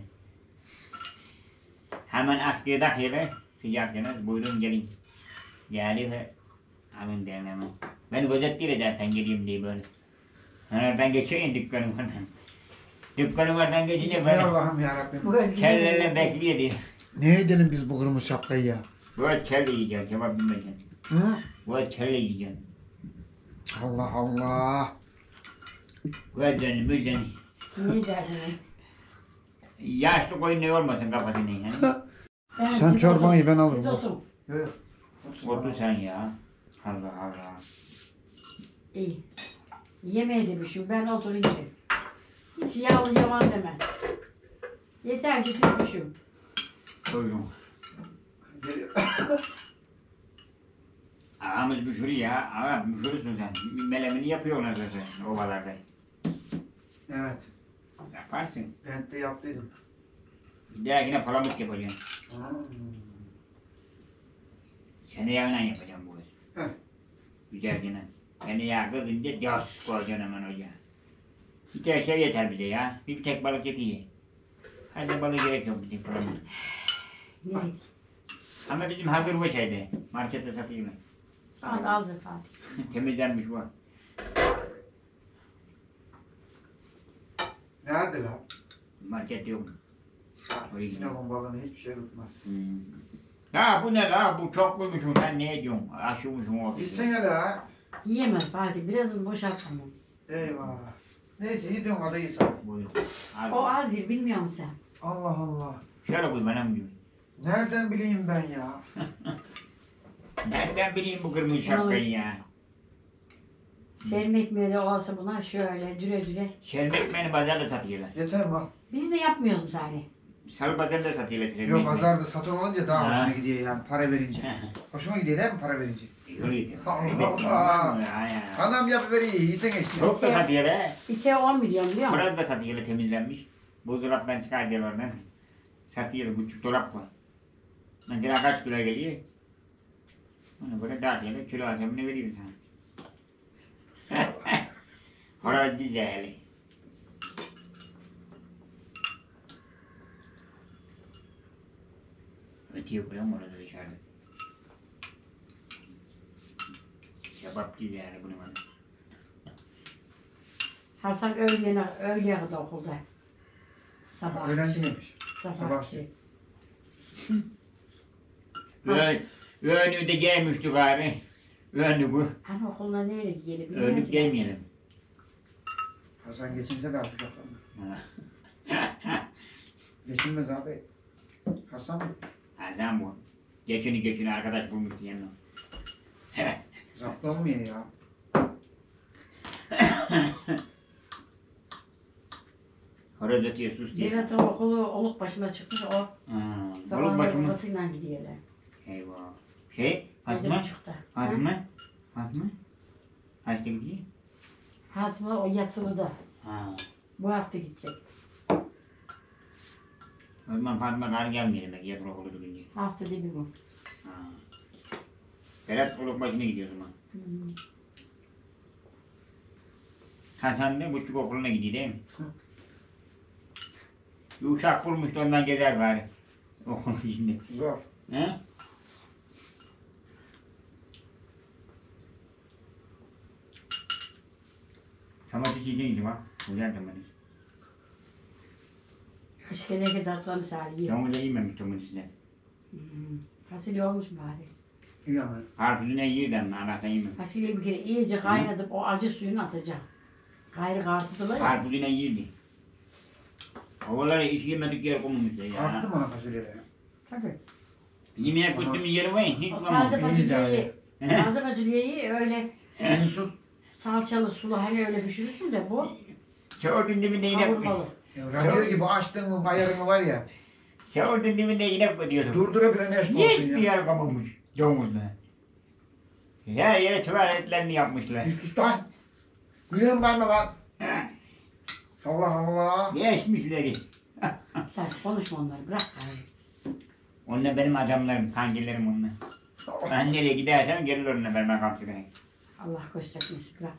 Hemen askıya takıyorlar. Sıcak yana. Buyurun gelin. Geliyor ve alın derim hemen. Ben gözetliyle zaten geleyim diye böyle. Oradan geçiyor ya dükkanım oradan. Dükkanım oradan geçince Ey böyle Allah'ım yarabbim. Bu özgür. kelleyle bekliyor diye. Ne edelim biz bu kırmızı şapkayı ya? Böyle kelle yiyeceksin. Kebap bilmeyeceksin. Hı? Böyle kelle yiyeceksin. Allah Allah. Gözlerini müzdeni. Ne dersin? Yaşlı koyun ne olmasın kafasını yani. Sen çorbayı ben alırım. Siz oturun. Evet. Otur sen ya. Allah Allah. İyi. Yemeğe demişim ben oturayım dedim. Hiç yağlı yavan deme. Yeter ki siz düşün. Buyurun. Ağamız müşürü ya. Ağa müşürüsün sen. Melemini yapıyorlar zaten ovalarda. Evet. Yaparsın. Ben de yaptıydım. Bir daha yine palamut yapacaksın. Seni yağla yapacağım bu kız. Heh. Güzel yine. Seni yağ kızınca yağ koyacaksın hemen ocağa. Bir tek şey yeter bize ya. Bir tek balık yetiyor. Hadi balık gerek yok bizim palamut. Ne? Ama bizim hazır bu şeyde. Markette satıyorlar. Hadi hazır Fatih. Temizlenmiş bu. Nerede lan? Markette yok. Sinop'un balığını hiçbir şey tutmaz. Ya bu ne la? Bu çok bulmuşsun. Sen ne ediyorsun? Aşılmışsın o. Gitsene la. Yiyemez Fatih. Birazını boşaltamam. Eyvah. Neyse gidiyorum hadi iyi sana. Buyurun. O az yer bilmiyor musun sen? Allah Allah. Şöyle koy bana gibi. Nereden bileyim ben ya? Nereden bileyim bu kırmızı şapkayı ya? Serim ekmeği de olsa buna şöyle düre düre. Şerbet beni pazarda satıyorlar. Yeter mi? Biz de yapmıyoruz mu Salih? Salı pazarda satıyorlar şerbet. Yok pazarda satın olunca daha Ha. hoşuna gidiyor yani para verince. Hoşuma gidiyor değil mi para verince? Yürü Allah Allah. Anam yapıveriyor yiysen işte. Çok da satıyorlar. 2'ye 10 milyon biliyor musun? Burası da satıyorlar temizlenmiş. Buzdolaptan çıkartıyorlar oradan. Satıyorlar. Küçük dolap var. Mesela kaç kilo geliyor? Onu böyle dağıtıyorlar. Kilo atamını veriyor sana. Horoz güzel. Ötüyor kuram orada dışarıda. Kebap güzel bunun adı. Hasan öğleye kadar okulda. Sabah. Öğrenci miymiş? Sabahçı. Önlüğü de giymişti gari. Önlüğü bu. Hani okuluna neyle giyelim bilmiyorum Önlük ki. giymeyelim. Hasan geçinse ben yapacak onu. Geçilmez abi. Hasan mı? Hasan bu. Geçini arkadaş bulmuş yanına. Zapt olmuyor ya. Horoz ötüyor sus diye. Berat'ın okulu oluk başına çıkmış o. Balık Sabahları başımı. babasıyla gidiyorlar. Eyvah. Şey, Fatma. 7.30'da. Fatma. Fatma. Kaçta gidiyor? Fatma o yatılıda. Ha. Bu hafta gidecek. O zaman Fatma gari gelmeyelim belki yakın okulu durunca. Haftada bir gün. Ha. Berat oluk başına gidiyor o zaman. Hmm. Hasan da buçuk okuluna gidiyor değil mi? Bir uşak bulmuş da ondan gezer bari. Okulun içinde. Zor. He? Domates yiyeceğim bak. Güzel domates. Kış gelene kadar aslanı Salih. Domates yememiş domatesler. Fasulye olmuş bari. İyi ama. Karpuzunu yiyor da alaka yemem. Fasulyeyi bir kere iyice kaynatıp o acı suyunu atacağım. Gayrı kartıdılar ya. Karpuzunu yiydi. Ovaları hiç yemedik yer konmuşlar ya. Arttı mı ona fasulyeleri? Tabii. Yemeğe koyduğumuz yeri var ya hiç O bulamam. taze fasulyeyi öyle Tut. salçalı sulu hani öyle pişirirsin de bu Şehordun dibinde inek koy. kavurmalı. Radyo gibi açtın mı bayarını var ya. Şehordun dibinde inek koyuyorsun. Durdurabilen eşk olsun Hiçbir ya. yer kalmamış domuzla. Her yere tuvaletlerini yapmışlar. Bir sus lan. Gülüyorum ben mi lan? Allah Allah. Geçmişleri. Sen konuşma onları bırak gayrı. Onlar benim adamlarım, kankilerim onlar. Ben nereye gidersem gelir onunla beraber kapsırayım. Allah göstermesin bırak.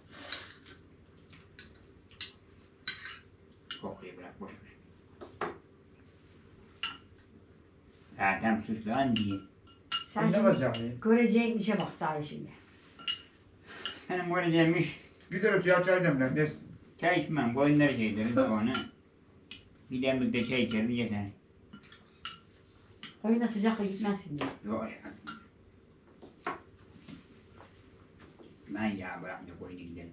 Kokuyu bırak boş ver. Zaten sus lan diye. Sen Ne şimdi yapacağım ya? göreceğin işe bak Salih şimdi. Benim göreceğimmiş Gider ötüye çay demler. Ne? çay içmem, koyunları şey deriz sonra. Bir demlikte çay içeriz yeter. Koyuna sıcakla gitmez şimdi. Yok ya. Ben ya bırak da koyuna gidelim.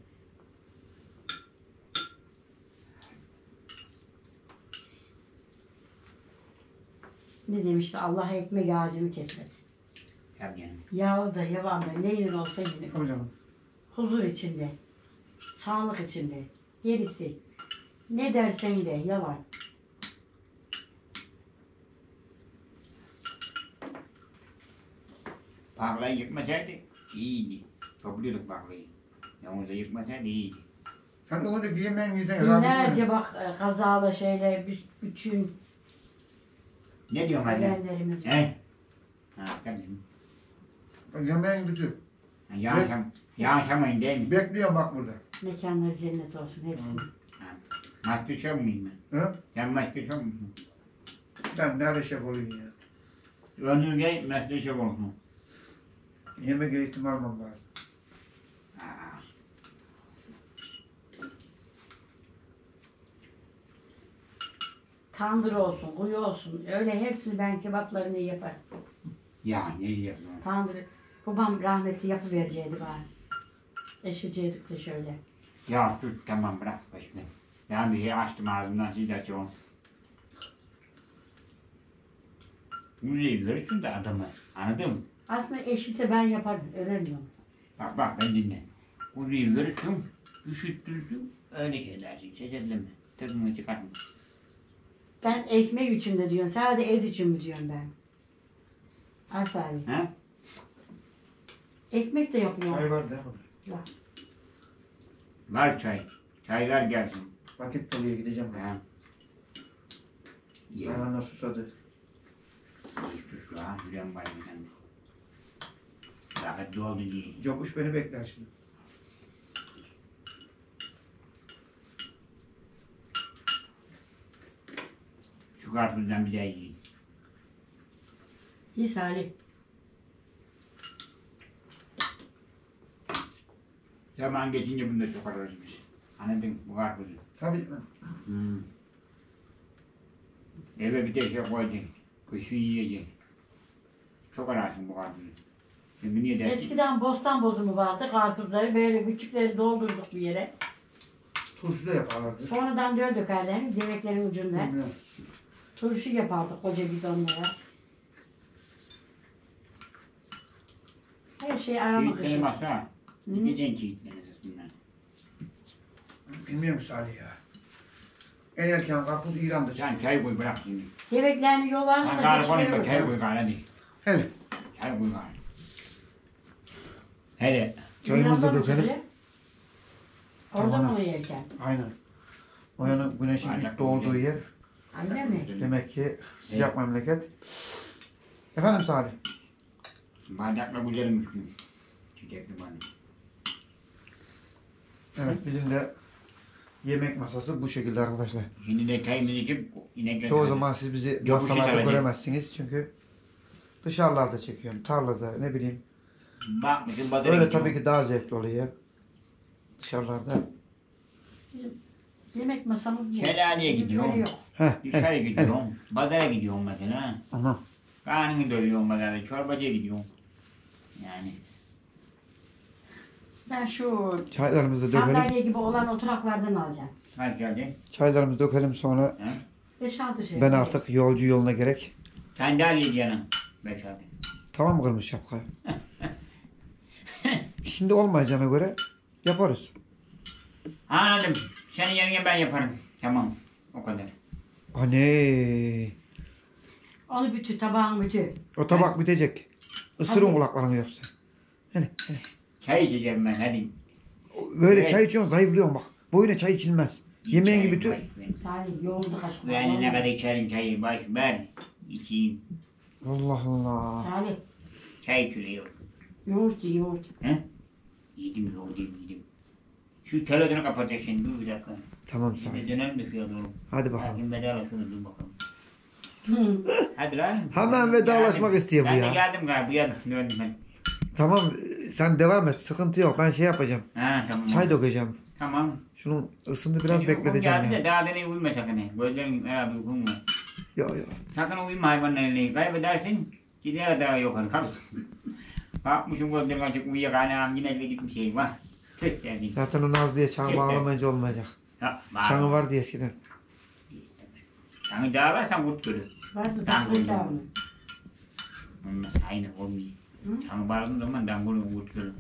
Ne demişti Allah ekmek ağacını kesmesin. Tabii canım. Yağı da yavan da neyin olsa yine. Hocam. Huzur içinde. Sağlık içinde. Gerisi. Ne dersen de yalan. Parlayı yıkmasaydı iyiydi. Topluyorduk parlayı. Yalnız yıkmasaydı iyiydi. Sen onu da bir yemeğin yiysen. Binlerce bak kazalı şeyle bütün Ne diyorsun anne? ölenlerimiz. He? Ha tabii. Yemeğin bütün. Yaşamayın değil mi? Bekliyorum bak burada. Mekanları cennet olsun hepsinin. Maçlı çok muyum ben? He? Sen maçlı çok musun? Ben nerede şef olayım ya? Önüne maçlı çok olsun. Yemek eğitim almam lazım. Aa, Tandır olsun, kuyu olsun. Öyle hepsini ben kebaplarını yaparım. ya ne yapıyorsun? Tandır. Babam rahmetli yapıvereceğiydi bana. Eşeceydik de şöyle. Ya sus tamam bırak başını. Ben bir şey açtım ağzımdan siz de açın. Müziği görürsün de adamı. Anladın mı? Aslında eşitse ben yapardım. Öğrenmiyorum. Bak ben dinle. Müziği görürsün, üşüttürsün, öyle şey dersin. Çeketleme. Tadını çıkartma. Ben ekmek için de diyorsun. Sadece et için mi diyorum ben? Aferin. Ha? Ekmek de yapmıyor. Çay var değil mi? Var. Var çay. Çaylar gelsin. Vakit doluya gideceğim ben. Ha. Ye. Hayvanlar susadı. Sus la. Hürrem bayım sen de. Vakit doldu diye. Cokuş beni bekler şimdi. Şu karpuzdan bir daha yiyin. İyi Salih. Zaman geçince bunu da çok ararız biz. Anladın mı? Bu karpuzu. Tabii. Hmm. Eve bir tek şey koydun. Kışın yiyeceksin. Çok ararsın bu karpuzu. Şimdi niye dersin? Eskiden bostan bozumu vardı. Karpuzları böyle küçükleri doldurduk bir yere. Turşu da yaparlardı. Sonradan döl dökerlerdi deveklerin ucunda. Bilmiyorum. Turşu yapardık koca bidonlara. Her şey arama Çiğitleri kışın. masa. Hı. Gideceksin çiğitlerini bunlar. Bilmiyorum Salih ya. En erken karpuz İran'da çıktı. Sen çay koy bırak şimdi. Deveklerini yollarına Sen da gari konuşma çay geçiriyordu. koy gari hadi. Hele. Çay koy gari. Hele. Çayımızı da Birazdan dökelim. oturuyor. Orada Tamam. mı yerken? Aynen. O yana güneşin ilk doğduğu yer. Öyle mi? Demek ki sıcak memleket. Efendim Salih. Bardakla güzelmiş gün. Çiçekli bana. Evet bizim de yemek masası bu şekilde arkadaşlar. Şimdi de çayımızı içip inekle Çoğu zaman siz bizi Yok, masalarda bir şey göremezsiniz çünkü dışarılarda çekiyorum, tarlada ne bileyim. Bak bizim badana Öyle gidiyor. tabii ki daha zevkli oluyor dışarılarda. Yemek masamız yok. Şelaleye gidiyorum. Yok. Heh, Dışarı gidiyorum. Pazara gidiyorum mesela. Aha. Karnını doyuruyorum pazarda. Çorbacıya gidiyorum. Yani. Ben şu Çaylarımızı dökelim. sandalye gibi olan oturaklardan alacağım. Hadi geldi. Çaylarımızı dökelim sonra Ha? 5-6 şey. ben artık yolcu yoluna gerek. Sandalye canım. Beş abi. Tamam mı kırmızı şapka? Şimdi olmayacağına göre yaparız. Anladım. Senin yerine ben yaparım. Tamam. O kadar. Anne. Onu bütü, tabağın bütü. O tabak bitecek. Isırın Hadi. kulaklarını yoksa. Hele. Çay içeceğim ben hadi. Böyle Evet. çay içiyorsun zayıflıyorsun bak. Boyuna çay içilmez. Yemeğin gibi tü. Salih yoğurdu kaşık. Yani ne kadar içerim çayı baş ver. İçeyim. Allah Allah. Salih Çay külüyor. yoğurt ye, yoğurt. He? Yedim yedim. Şu televizyonu kapatacak şimdi dur bir dakika. Tamam sağ ol. Bir dönelim de şuraya doğru. Hadi bakalım. Bakayım bedava şunu dur bakalım. Hı. Hadi lan. Hemen vedalaşmak istiyor bu Ben ya. de geldim galiba bu yana döndüm ben. Tamam sen devam et. Sıkıntı yok. Ben şey yapacağım. Ha tamam. Çay dökeceğim. Tamam. Şunun ısındı biraz Senin bekleteceğim uykum geldi ya. de daha deney uyuma sakın. he. Gözlerin herhalde uykun var. Yok yok. Sakın uyuma hayvanların elini. Kaybedersin. Gider daha yukarı kalırsın. Bakmışım gözlerim açık uyuyakalem yine de gitmiş şey var. Tık geldi. Zaten o Naz diye çanı bağlamayınca olmayacak. Ha, Çanı vardı eskiden. Çanı daha varsan kurt görür. Vardı Ben da koydum. kuşağını. Olmaz aynı olmuyor. Hı? Çanı bağladığın zaman ben bunu kurt görür.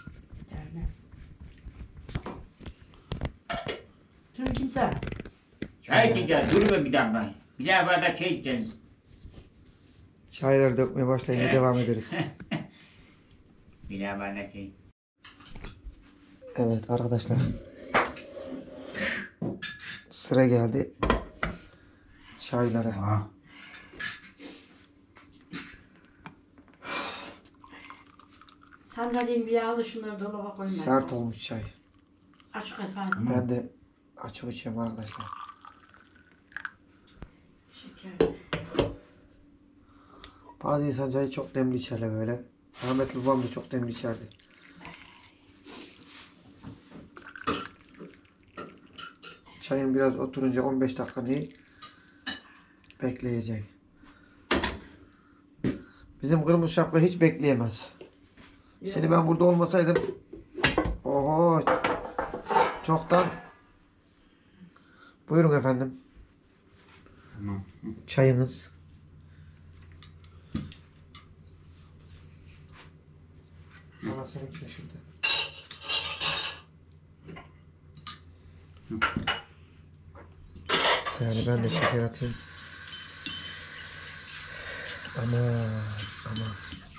Şunu kimse. Çay içeceğiz. Dur be bir dakika. Bir daha bardak çay içeceğiz. Çayları dökmeye başlayınca devam ederiz. Bir daha bardak çay. Evet arkadaşlar. Sıra geldi. Çaylara. Aha. Sandalyeyi bir al şunları dolaba koyma. Sert olmuş çay. Açık efendim. Ben de açık içiyorum arkadaşlar. Şeker. Bazı insan çayı çok demli içerler böyle. Rahmetli babam da çok demli içerdi. Çayın biraz oturunca 15 dakika bekleyeceğim. Bizim kırmızı şapka hiç bekleyemez. Seni ben burada olmasaydım oho çoktan buyurun efendim. Tamam. Çayınız. Ama seninki de şurada. Yani ben de şeker atayım. Aman.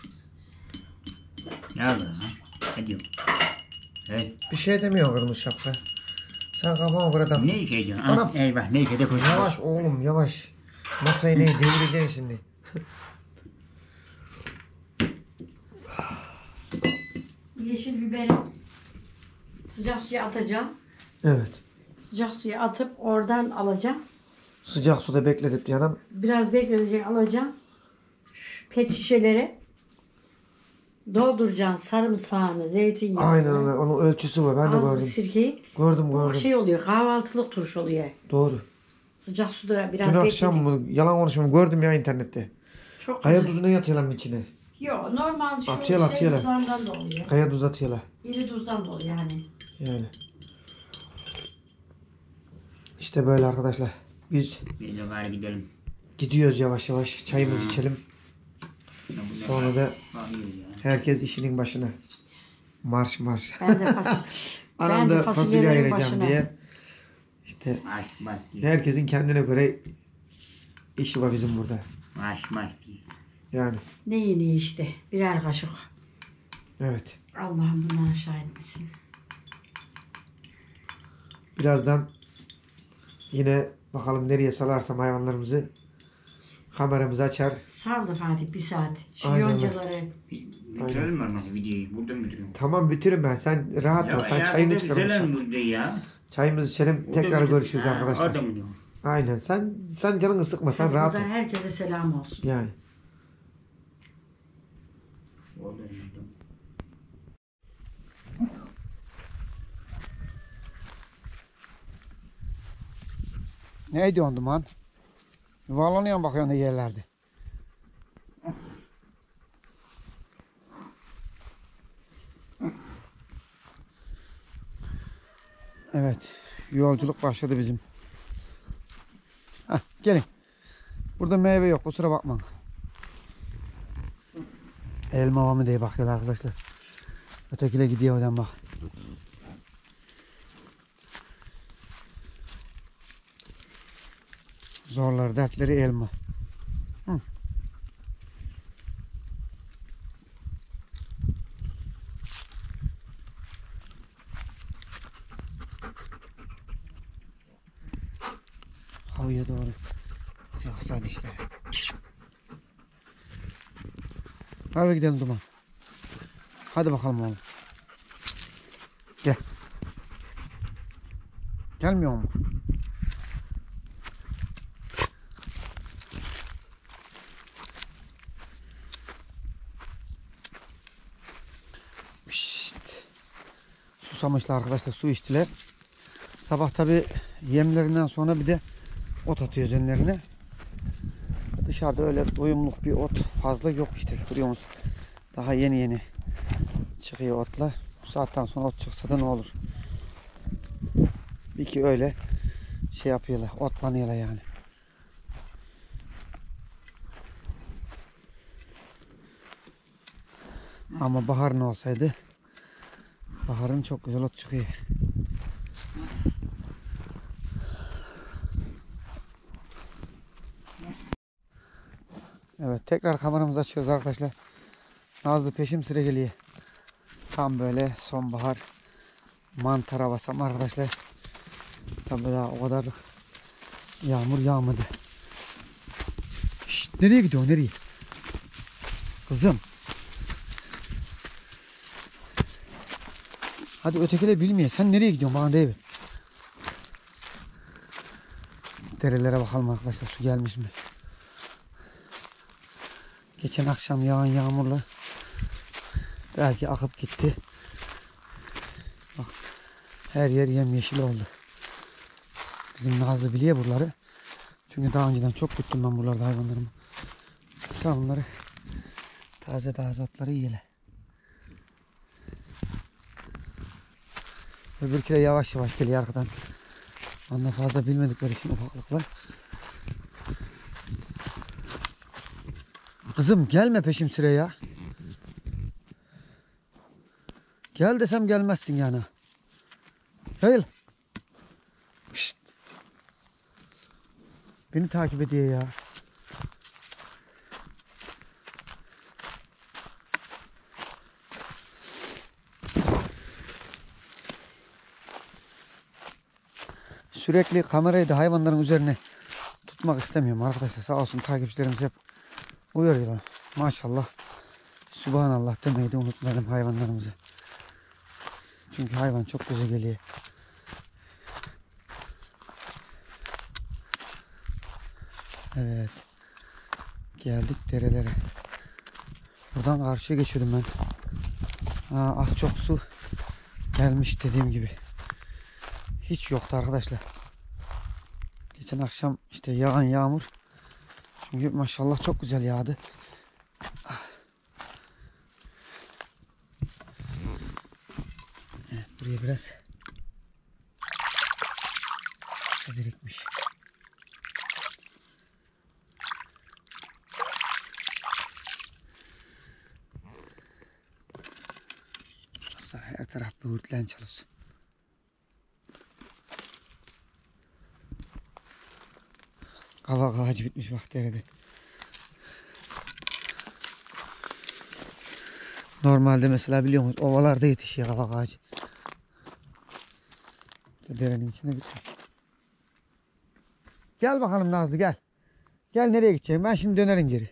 Ne yapıyorsun ha? Ne diyorsun? Hey. Bir şey demiyor kırmızı şapka. Sen kafana göre tak. Ne şey diyorsun? Anam. Ha? Eyvah neyse de koş. Yavaş oğlum yavaş. Masayı ne devireceksin şimdi. Yeşil biberi sıcak suya atacağım. Evet. Sıcak suya atıp oradan alacağım. Sıcak suda bekletip yanım. Biraz bekletecek alacağım. Pet şişelere dolduracağım sarımsağını, zeytinyağını. Aynen öyle. Onun ölçüsü var. Ben de Az bir gördüm. sirkeyi. Gördüm Bu gördüm. şey oluyor, kahvaltılık turşu oluyor. Doğru. Sıcak suda biraz Dün akşam mı? Yalan konuşmam. Gördüm ya internette. Çok Kaya güzel. tuzunu yatıyorlar içine. Yok, normal şu Atıyorlar, şey atıyorlar. tuzlarından da oluyor. Kaya tuz atıyorlar. İri tuzdan da oluyor yani. Yani. İşte böyle arkadaşlar. Biz Biz de bari gidelim. gidiyoruz yavaş yavaş. Çayımızı içelim. Sonra da Bakıyoruz ya. herkes işinin başına. Marş marş. Ben de fasulye. Anam Ben de da fasulye fasulyelerin ayıracağım başına. diye. İşte Maş herkesin kendine göre işi var bizim burada. maş diye. Yani Ne yeni işte. Birer kaşık. evet. Allah'ım bundan aşağı etmesin. Birazdan yine bakalım nereye salarsam hayvanlarımızı kameramızı açar. Saldı Fatih bir saat. Şu Aynen öyle. yoncaları. Bitirelim mi olmazsa videoyu? Burada mı bitiriyorum? Tamam bitirin ben. Sen rahat ol. Sen çayını çıkarmışsın. burada ya. Çayımızı içelim. Burada Tekrar bitir- görüşürüz Ha, arkadaşlar. Orada mı diyor? Aynen. Sen canını sıkma. Sen rahat ol. Burada herkese selam olsun. Yani. Orada mı diyor? Ne diyorsun duman? Yuvarlanıyor bakıyorsun yerlerde. Evet. Yolculuk başladı bizim. Heh, gelin. Burada meyve yok. Kusura bakmayın. Elma var mı diye bakıyorlar arkadaşlar. Ötekiyle gidiyor oradan bak. Zorlar dertleri elma. Hı. Havaya doğru. Yoksa dişler. Hadi gidelim duman. Hadi bakalım oğlum. Gel. Gelmiyor mu? Pişt. Susamışlar arkadaşlar, su içtiler. Sabah tabi yemlerinden sonra bir de ot atıyoruz önlerine. Dışarıda öyle doyumluk bir ot fazla yok işte, görüyor musun? Daha yeni yeni çıkıyor otla. Bu saatten sonra ot çıksa da ne olur? Bir ki öyle şey yapıyorlar, otlanıyorlar yani. Ama bahar ne olsaydı, baharın çok güzel ot çıkıyor. Evet, tekrar kameramızı açıyoruz arkadaşlar. Nazlı peşim sıra geliyor. Tam böyle sonbahar mantar havası ama arkadaşlar tabi daha o kadar yağmur yağmadı. Şşt, nereye gidiyor, nereye? Kızım. Hadi ötekiler bilmiyor. Sen nereye gidiyorsun bana değil mi? Derelere bakalım arkadaşlar, su gelmiş mi? Geçen akşam yağan yağmurla belki akıp gitti. Bak, her yer yemyeşil oldu. Bizim Nazlı biliyor buraları. Çünkü daha önceden çok gittim ben buralarda hayvanlarımı. Sen bunları taze taze otları yiyeler. Öbürküler yavaş yavaş geliyor arkadan. Ondan fazla bilmedikleri için ufaklıklar. Kızım gelme peşim sıra ya. Gel desem gelmezsin yani. Gel. Şşt. Beni takip ediyor ya. Sürekli kamerayı da hayvanların üzerine tutmak istemiyorum arkadaşlar. Sağ olsun takipçilerimiz hep uyarıyorlar. Maşallah. Subhanallah demeyi de unutmayalım hayvanlarımızı. Çünkü hayvan çok güzel geliyor. Evet. Geldik derelere. Buradan karşıya geçiyordum ben. Az çok su gelmiş dediğim gibi. Hiç yoktu arkadaşlar. Geçen akşam işte yağan yağmur. Çünkü maşallah çok güzel yağdı. Evet, buraya biraz birikmiş. Aslında her taraf böğürtlen çalışıyor. Kavak ağacı bitmiş bak derede. Normalde mesela biliyor musunuz ovalarda yetişiyor kavak ağacı. Derenin içinde bitmiş. Gel bakalım Nazlı gel. Gel, nereye gideceğim? Ben şimdi dönerim geri.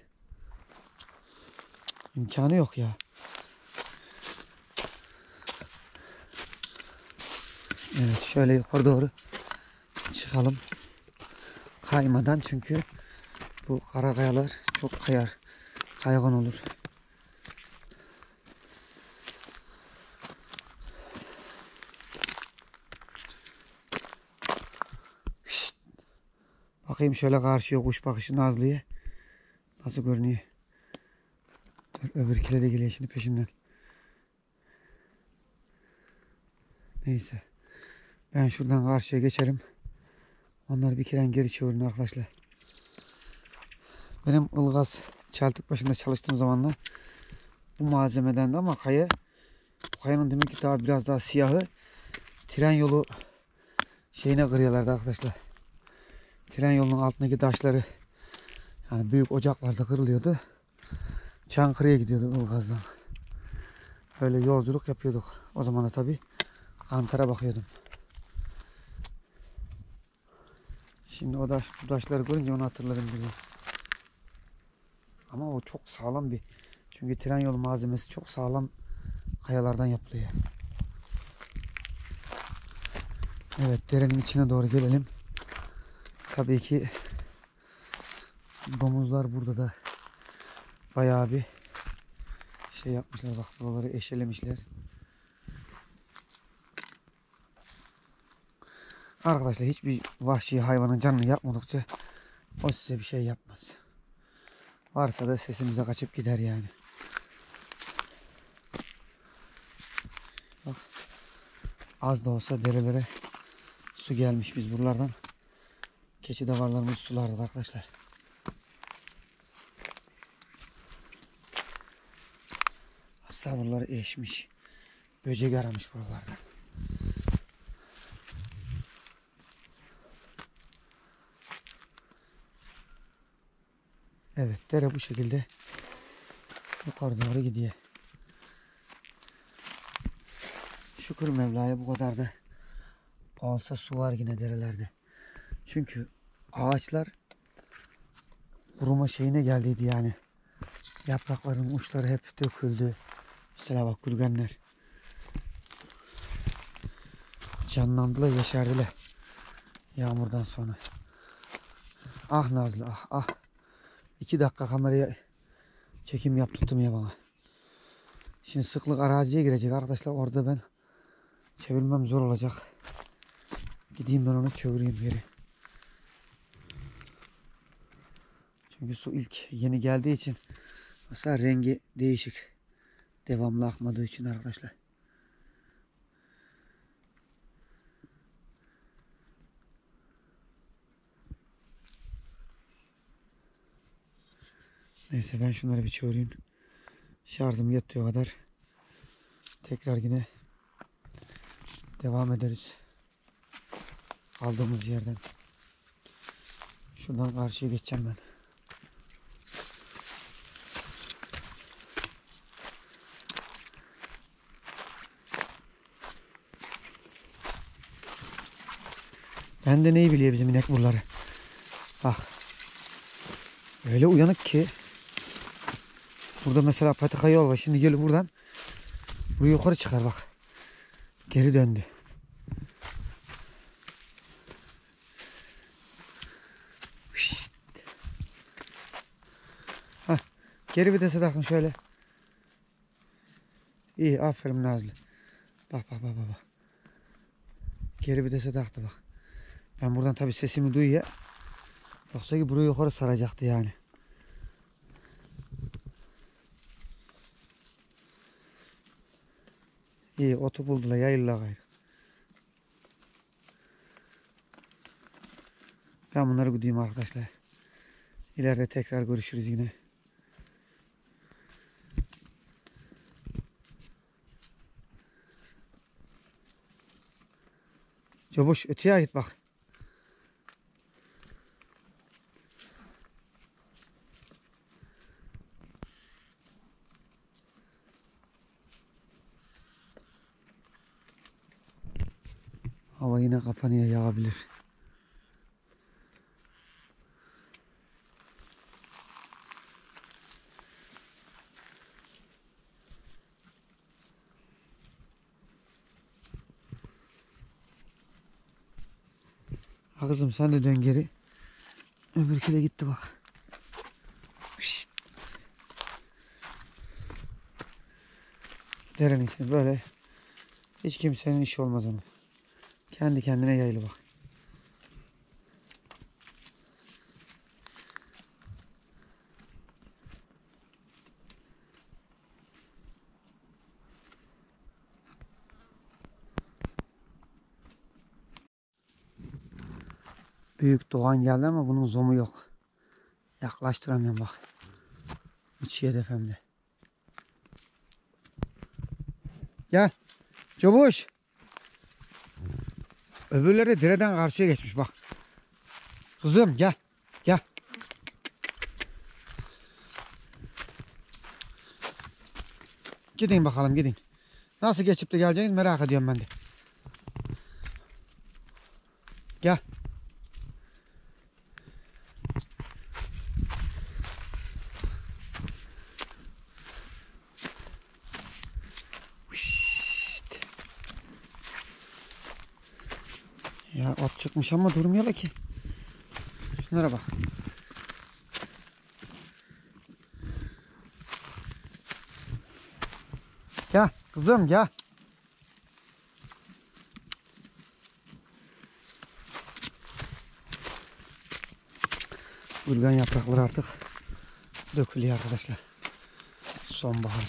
İmkanı yok ya. Evet, şöyle yukarı doğru çıkalım. Kaymadan, çünkü bu kara kayalar çok kayar. Kaygan olur. Şşt. Bakayım şöyle karşıya kuş bakışı Nazlı'ya. Nasıl görünüyor? Dur, öbürküle de geliyor şimdi peşinden. Neyse. Ben şuradan karşıya geçerim. Onlar bir kere geri çevirin arkadaşlar. Benim Ilgaz Çeltik başında çalıştığım zamanlar bu malzemeden de ama kaya. Bu kayanın demek ki daha biraz daha siyahı. Tren yolu şeyine kırıyorlardı arkadaşlar. Tren yolunun altındaki taşları yani büyük ocaklarda kırılıyordu. Çankırı'ya gidiyordu Ilgaz'dan. Öyle yolculuk yapıyorduk. O zaman da tabii kantara bakıyordum. Şimdi bu taşları görünce onu hatırladım bile. Ama o çok sağlam bir. Çünkü tren yolu malzemesi çok sağlam kayalardan yapılıyor. Evet, derenin içine doğru gelelim. Tabii ki domuzlar burada da bayağı bir şey yapmışlar. Bak buraları eşelemişler. Arkadaşlar hiçbir vahşi hayvanın canını yakmadıkça o size bir şey yapmaz. Varsa da sesimize kaçıp gider yani. Bak az da olsa derelere su gelmiş. Biz buralardan keçi davarlarımızı sulardık arkadaşlar. Hatta buraları eşmiş. Böcek aramış buralardan. Evet, dere bu şekilde yukarı doğru gidiyor. Şükür Mevla'ya bu kadar da olsa su var yine derelerde. Çünkü ağaçlar kuruma şeyine geldiydi yani. Yaprakların uçları hep döküldü. Mesela bak gülgenler. Canlandılar, yeşerdiler. Yağmurdan sonra. Ah Nazlı ah ah. 2 dakika kameraya çekim yaptırttım ya bana. Şimdi sıklık araziye girecek arkadaşlar. Orada ben çevirmem zor olacak. Gideyim ben onu çevireyim geri. Çünkü su ilk yeni geldiği için mesela rengi değişik. Devamlı akmadığı için arkadaşlar. Neyse ben şunları bir çevireyim. Şarjım yettiği kadar tekrar yine devam ederiz. Kaldığımız yerden. Şuradan karşıya geçeceğim ben. Ben de neyi biliyor bizim inek buraları. Bak. Öyle uyanık ki. Burada mesela patika yol var. Şimdi gelip buradan buraya yukarı çıkar bak. Geri döndü. Şşt. Hah. Geri vitese takın şöyle. İyi aferin Nazlı. Bak bak bak bak. Geri vitese taktı bak. Ben buradan tabii sesimi duyuyor. Yoksa ki buraya yukarı saracaktı yani. İyi otu buldular yayıllar gayrı. Ben bunları gideyim arkadaşlar. İleride tekrar görüşürüz yine. Cobuş öteye git bak. Hava yine kapanıyor, yağabilir. Ha kızım sen de dön geri. Öbürkü de gitti bak. Şşt. Derenin içinde böyle hiç kimsenin işi olmaz onun. Kendi kendine yayılı bak. büyük Doğan geldi ama bunun zomu yok. Yaklaştıramıyorum bak. Uçuyor defemde. Gel. Çavuş. Öbürleri de dereden karşıya geçmiş bak. Kızım gel. Gel. Gidin bakalım gidin. Nasıl geçip de geleceğiniz merak ediyorum ben de. Gel. Şşt. Ya at çıkmış ama durmuyorlar ki. Şunlara bak. Gel kızım gel. Urgan yaprakları artık dökülüyor arkadaşlar. Sonbahar.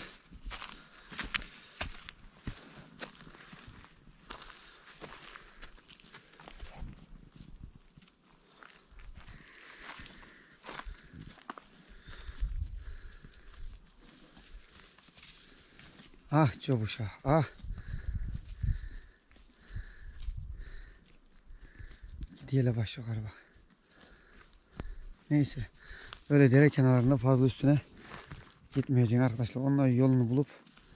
Ah çobuşa ah. Gidiyle baş yukarı bak. Neyse. Böyle dere kenarında fazla üstüne gitmeyeceksin arkadaşlar. Onlar yolunu bulup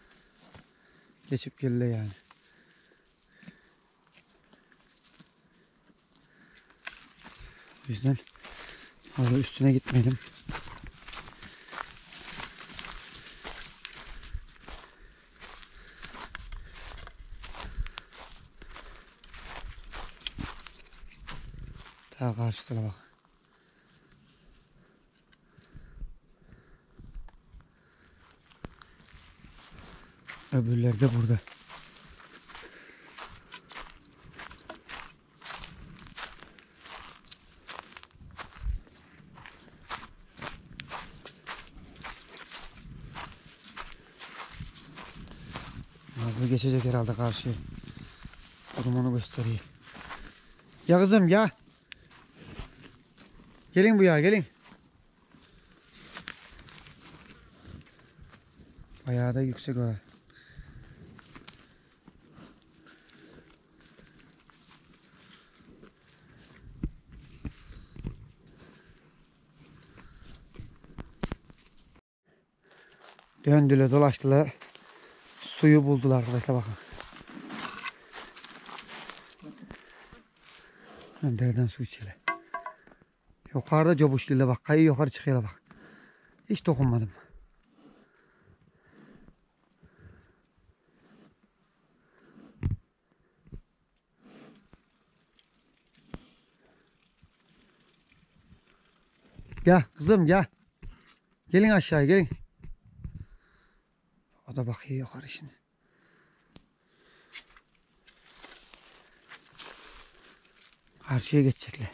geçip gelirler yani. O yüzden fazla üstüne gitmeyelim. Daha karşıda bak. Öbürleri de burada. Nazlı geçecek herhalde karşıya. Durumunu gösteriyor. Ya kızım ya. Gelin bu ya gelin. Bayağı da yüksek orası. Döndüler dolaştılar. Suyu buldular arkadaşlar bakın. Dereden su içiyorlar. Yukarıda Cobuşgil'de bak. Kayı yukarı çıkıyorlar bak. Hiç dokunmadım. Gel kızım gel. Gelin aşağıya gelin. O da bakıyor yukarı şimdi. Karşıya geçecekler.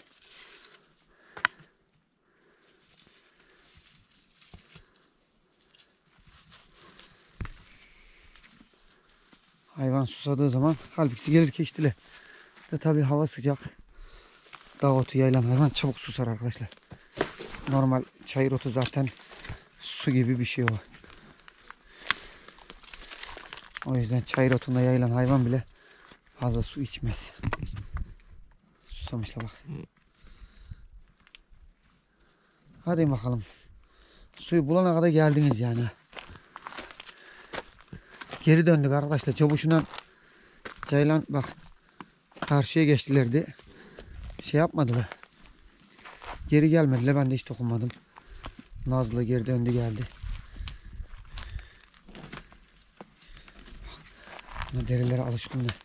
Hayvan susadığı zaman halbuki gelir keçtiler. De tabi hava sıcak. Dağ otu yayılan hayvan çabuk susar arkadaşlar. Normal çayır otu zaten su gibi bir şey o. O yüzden çayır otunda yayılan hayvan bile fazla su içmez. Susamışlar bak. Hadi bakalım. Suyu bulana kadar geldiniz yani. Geri döndük arkadaşlar. Çabuşundan ceylan bak karşıya geçtilerdi. Şey yapmadılar. Geri gelmediler. Ben de hiç dokunmadım. Nazlı geri döndü geldi. Bak, derilere alışkınlar.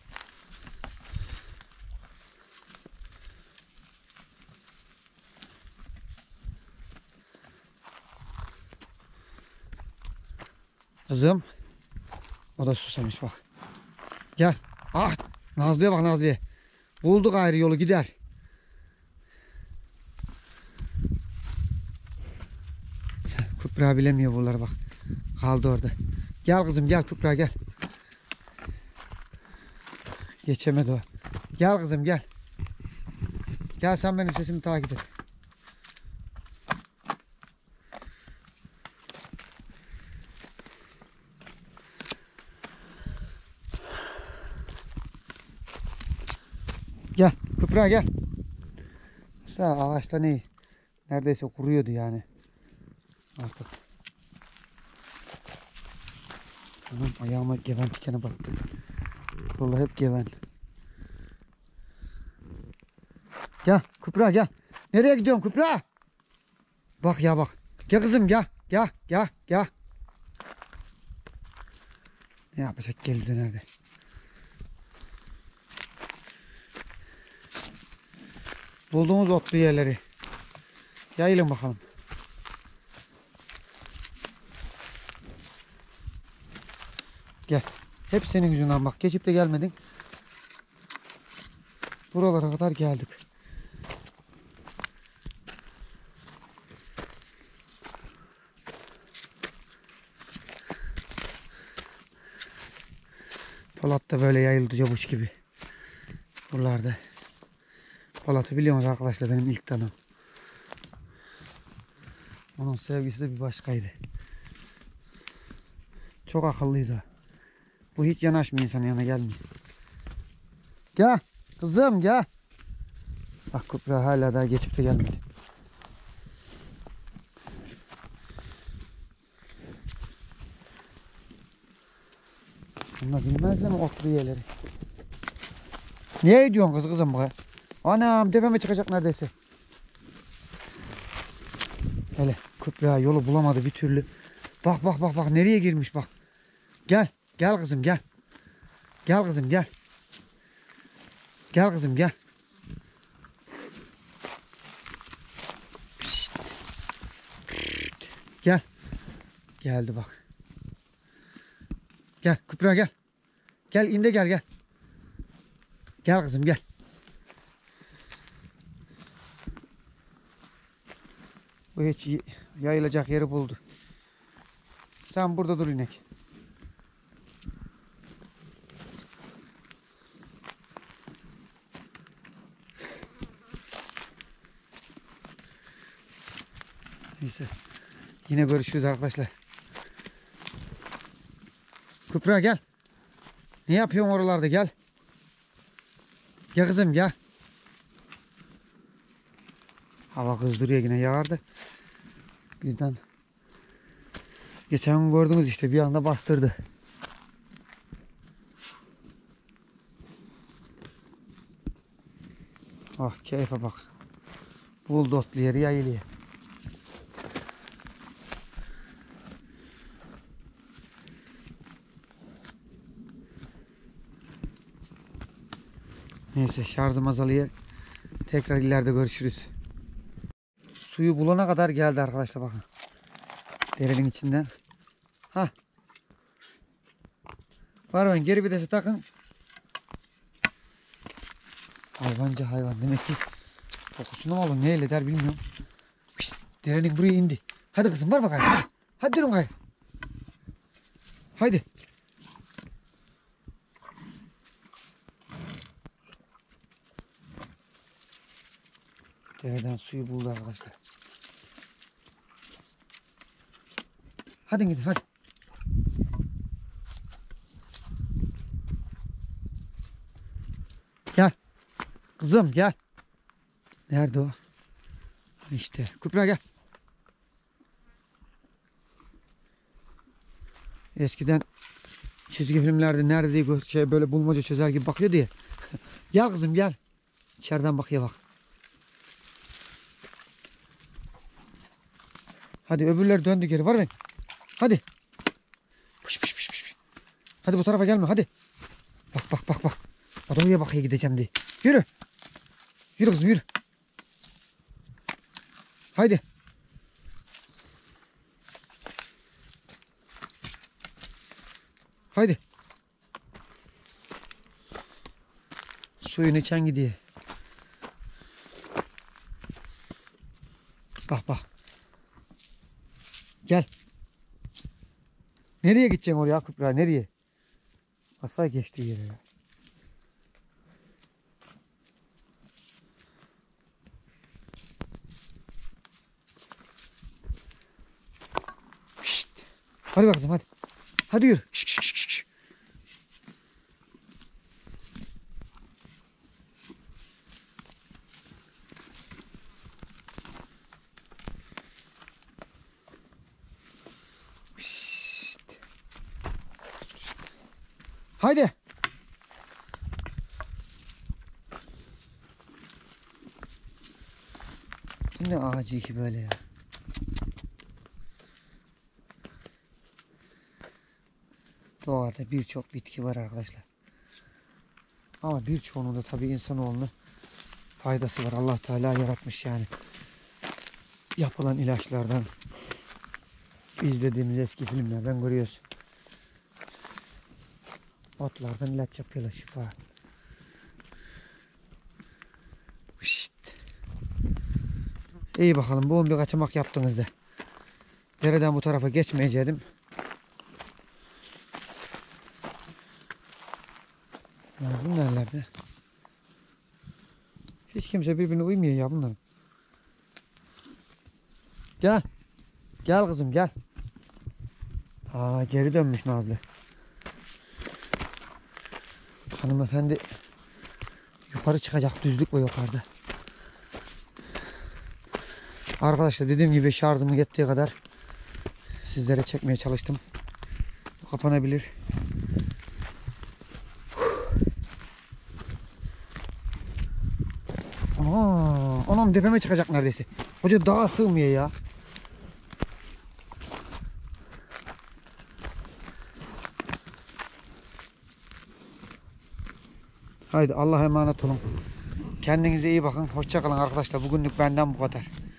Kızım. O da susamış bak. Gel. Ah. Nazlı'ya bak Nazlı'ya. Bulduk ayrı yolu gider. Kübra bilemiyor bunları bak. Kaldı orada. Gel kızım gel Kübra gel. Geçemedi o. Gel kızım gel. Gel sen benim sesimi takip et. Gel Kübra gel. Mesela ağaçta ne? Neredeyse kuruyordu yani. Artık. Anam ayağıma geven dikene battı. Vallahi hep geven. Gel Kübra gel. Nereye gidiyorsun Kübra? Bak ya bak. Gel kızım gel. Gel gel gel. Ne yapacak geri dönerde. Bulduğumuz otlu yerleri. Yayılın bakalım. Gel. Hep senin yüzünden bak. Geçip de gelmedin. Buralara kadar geldik. Polat da böyle yayıldı yavuş gibi. Buralarda. Polat'ı biliyorsunuz arkadaşlar benim ilk tanım. Onun sevgisi de bir başkaydı. Çok akıllıydı. Bu hiç yanaşmıyor insanın yanına gelmiyor. Gel kızım gel. Bak Kübra hala daha geçip de gelmedi. Bunlar bilmezler mi otlu yerleri? Niye gidiyorsun kızım buraya? Anam tepeme çıkacak neredeyse. Hele Kübra yolu bulamadı bir türlü. Bak bak bak bak nereye girmiş bak. Gel gel kızım gel. Gel kızım gel. Gel kızım gel. Pişt. Gel. Geldi bak. Gel Kübra gel. Gel in de gel gel. Gel kızım gel. Bu hiç yayılacak yeri buldu. Sen burada dur inek. Neyse. Yine görüşürüz arkadaşlar. Kübra gel. Ne yapıyorsun oralarda gel. Gel kızım gel. Hava kızdırıyor yine yağardı. Birden geçen gün gördünüz işte bir anda bastırdı. Ah keyfe bak. Buldu otlu yeri yayılıyor. Neyse şarjım azalıyor. Tekrar ileride görüşürüz. Suyu bulana kadar geldi arkadaşlar bakın. Derenin içinden. Ha. Var ben geri vitesi takın. Hayvanca hayvan demek ki kokusunu mu alın neyle der bilmiyorum. Pişt, derenin buraya indi. Hadi kızım var bakayım. Hadi, hadi durun gayrı. Haydi. Dereden suyu buldu arkadaşlar. Hadi gidin hadi. Gel. Kızım gel. Nerede o? İşte. Kübra gel. Eskiden çizgi filmlerde nerede diye şey böyle bulmaca çözer gibi bakıyor diye. Gel kızım gel. İçeriden bakıyor bak. Hadi öbürleri döndü geri var mı? Hadi. Pış pış pış pış. Hadi bu tarafa gelme hadi. Bak bak bak bak. Adamıya bakıya gideceğim diye. Yürü. Yürü kızım yürü. Haydi. Haydi. Suyun içen gidiyor. Bak bak. Gel. Nereye gideceksin oraya Kübra? Nereye? Asla geçtiği yere ya. Yukarı bak kızım hadi. Hadi yürü. Şık şık şık şık. Şşt. Haydi. Bu ne ağacı ki böyle ya. Doğada birçok bitki var arkadaşlar. Ama birçoğunun da tabii insanoğluna faydası var. Allah Teala yaratmış yani. Yapılan ilaçlardan, izlediğimiz eski filmlerden görüyoruz. Otlardan ilaç yapıyorlar, şifa. Şşt. İyi bakalım, bu bir kaçamak yaptınız da. Dereden bu tarafa geçmeyecektim. Nazlı nerelerde? Hiç kimse birbirine uymuyor ya bunların. Gel. Gel kızım gel. Aa, geri dönmüş Nazlı. Hanımefendi yukarı çıkacak, düzlük var yukarıda. Arkadaşlar dediğim gibi şarjımı yettiği kadar sizlere çekmeye çalıştım. Bu kapanabilir. Anam tepeme çıkacak neredeyse. Hoca dağa sığmıyor ya. Haydi Allah'a emanet olun. Kendinize iyi bakın. Hoşça kalın arkadaşlar. Bugünlük benden bu kadar.